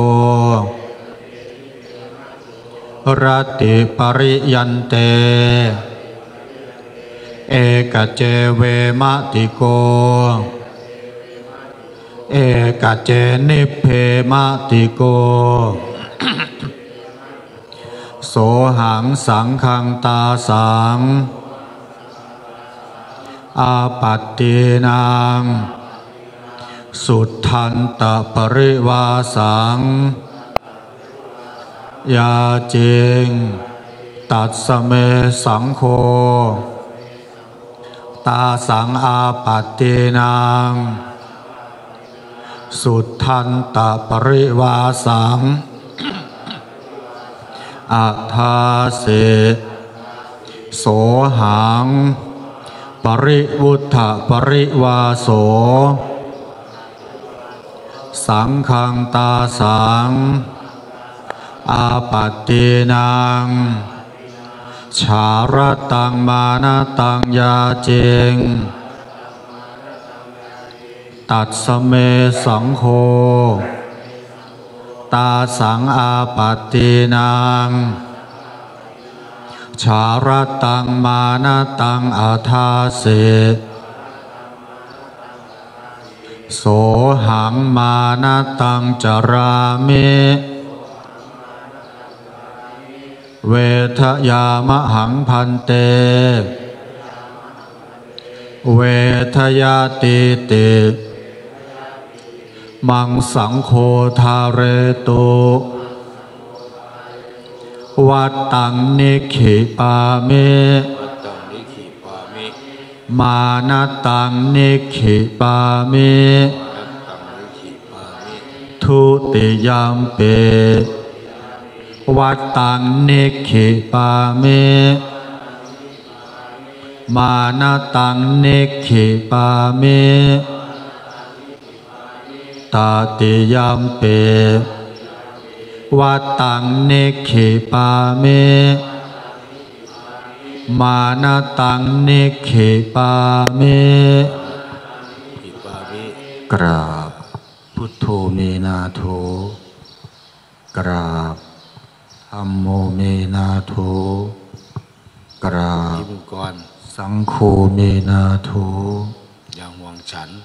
รัตติปริยันเตเอกัจเจเวมติโกเอกัจเจนิพเพมติโกโสหังสังฆังตาสังอาปัตตินังสุทธันตปริวาสังยาจิงตัสสเมสังโฆตาสังอาปัตตินังสุทธันตปริวาสังอัฏฐาเสโสหังปริวุฒปริวาโสสังฆังตาสังอาปัตตินังชารตังมานะตังยาเจงตัดสเมสังโฆตาสังอาปัตตินังชารตังมานะตังอาทาเสโสหังมานะตังจารามิเวทยามหังพันเตเวทยาติติมังสังโฆทาเรตุวัตตังนิขิปามิมานะตังนิขิปามิทุติยามเปวัตตังนิขิปามิมานะตังนิขิปามิตติยามเปวัตตังนิขิปามิมานะตังนิขิปามิกราบพุทโธเมนาโถกราบธัมโมเมนาโถกราบสังโฆเมนาโถอย่างห่วงฉัน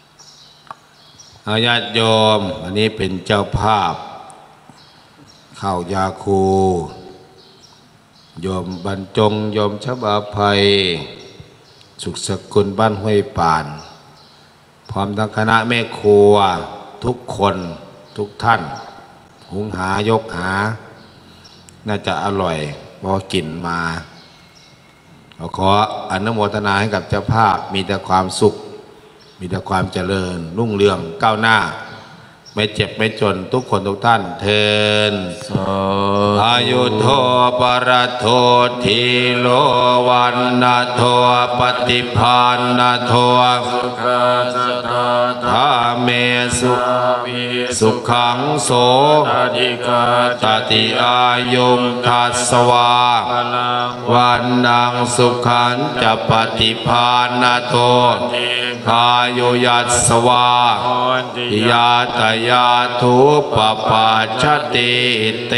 ญาติโยมอันนี้เป็นเจ้าภาพข้าวยาคูโยมบรรจงโยมชบาภัยสุขสกุลบ้านห้วยป่านพร้อมทั้งคณะแม่ครัวทุกคนทุกท่านหุงหายกหาน่าจะอร่อยพอกินมาขออนุโมทนาให้กับเจ้าภาพมีแต่ความสุขมีแต่ความเจริญรุ่งเรืองก้าวหน้าไม่เจ็บไม่จนทุกคนทุกท่านเทินอายุโทปรโททีโลวันนาโทปฏิภาณนาโทธาเมสุขังโสตติอายุมทัสสวาวันนังสุขันจะปฏิภาณนาโทคายุยัสสวายาตยาทุปปาชติเต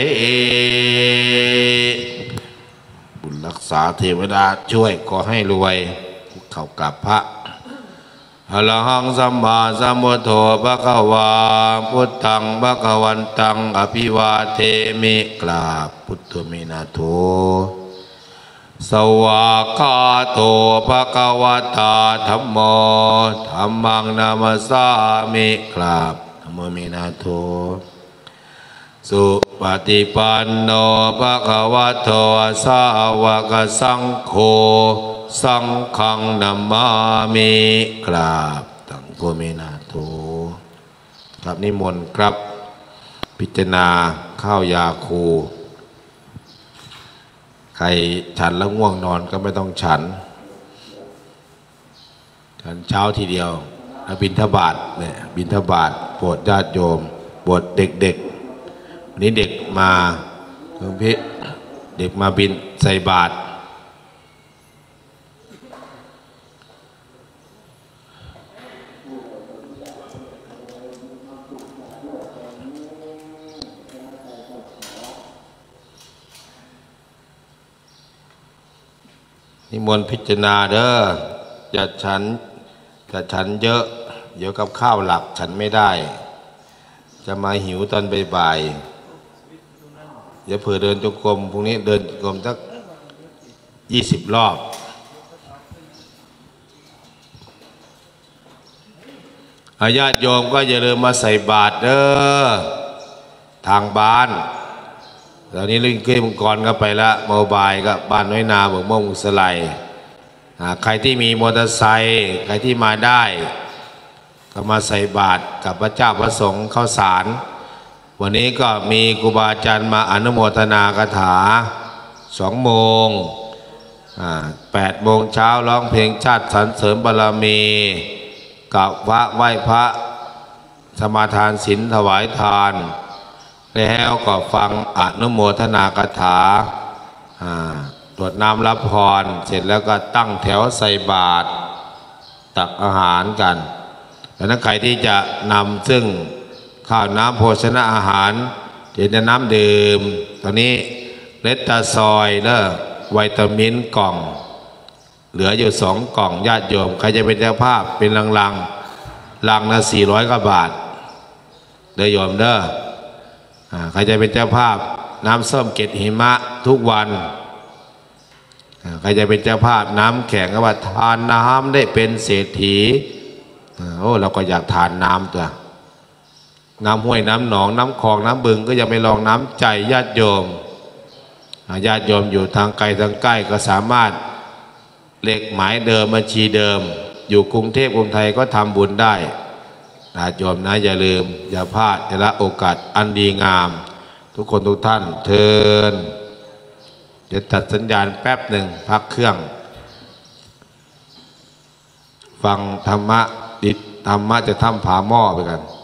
บุญรักษาเทวดาช่วยขอให้รวยเข้ากับพระอรหังสัมมาสัมพุทโธภควาพุทธังภควันตังอภิวาเทมิกราบพุทโธเมนาโถสวากาโตภควตาธัมโมธัมมังนามัสสามิกราบธัมโมเมนาโถสุปฏิปันโนภควโตสาวกสังโฆสังฆังนามามิกราบธัมโมเมนาโถครับนิมนต์ครับพิจารณาข้าวยาคูใครฉันแล้วง่วงนอนก็ไม่ต้องฉันเช้าทีเดียวแล้วบิณฑบาตเนี่ยบิณฑบาตโปรดญาติโยมโปรดเด็กๆวันนี้เด็กมาคุณพี่เด็กมาบิณใส่บาตรนิมนต์พิจารณาเด้ออย่าฉันเยอะเดี๋ยวกับข้าวหลักฉันไม่ได้จะมาหิวตอนบ่ายๆอย่าเผื่อเดินจงกรมพรุ่งนี้เดินจงกรมสัก20 รอบญาติโยมก็อย่าลืมมาใส่บาตรเด้อทางบ้านตอนนี้ลิงเกมกรก็ไปละโมบายก็บ้านน้อยนาเบิกม่วงมุสไลใครที่มีมอเตอร์ไซค์ใครที่มาได้ก็มาใส่บาตรกับพระเจ้าพระสงฆ์ข้าวสารวันนี้ก็มีครูบาอาจารย์มาอนุโมทนาคาถา2 โมง8 โมงเช้าร้องเพลงชาติสรรเสริมบารมีกับพระไหว้พระสมาทานศีลถวายทานแล้วก็ฟังอนุโมทนาคาถารวดน้ำรับพรเสร็จแล้วก็ตั้งแถวใส่บาตรตักอาหารกันดังนั้นใครที่จะนำซึ่งข้าวน้ำโภชนะอาหารเดี๋ยวจะน้ำดื่มตอนนี้เลตตาซอยและวิตามินกล่องเหลืออยู่2 กล่องญาติโยมใครจะเป็นเจ้าภาพเป็นลังละ400 กว่าบาทเด้อโยมเด้อใครจะเป็นเจ้าภาพน้ำส้มเกล็ดหิมะทุกวันใครจะเป็นเจ้าภาพน้ำแข็งก็ว่าทานน้ำได้เป็นเศรษฐีโอ้เราก็อยากทานน้ำตัวน้ำห้วยน้ำหนองน้ำคลองน้ำบึงก็ยังไปลองน้ำใจญาติโยมอยู่ทางไกลทางใกล้ก็สามารถเลขหมายเดิมบัญชีเดิมอยู่กรุงเทพกรุงไทยก็ทำบุญได้ญาติโยมนะอย่าลืมอย่าพลาดแต่ละโอกาสอันดีงามทุกคนทุกท่านเชิญเดี๋ยวตัดสัญญาณแป๊บหนึ่งพักเครื่องฟังธรรมะจะทำผาหม้อไปกัน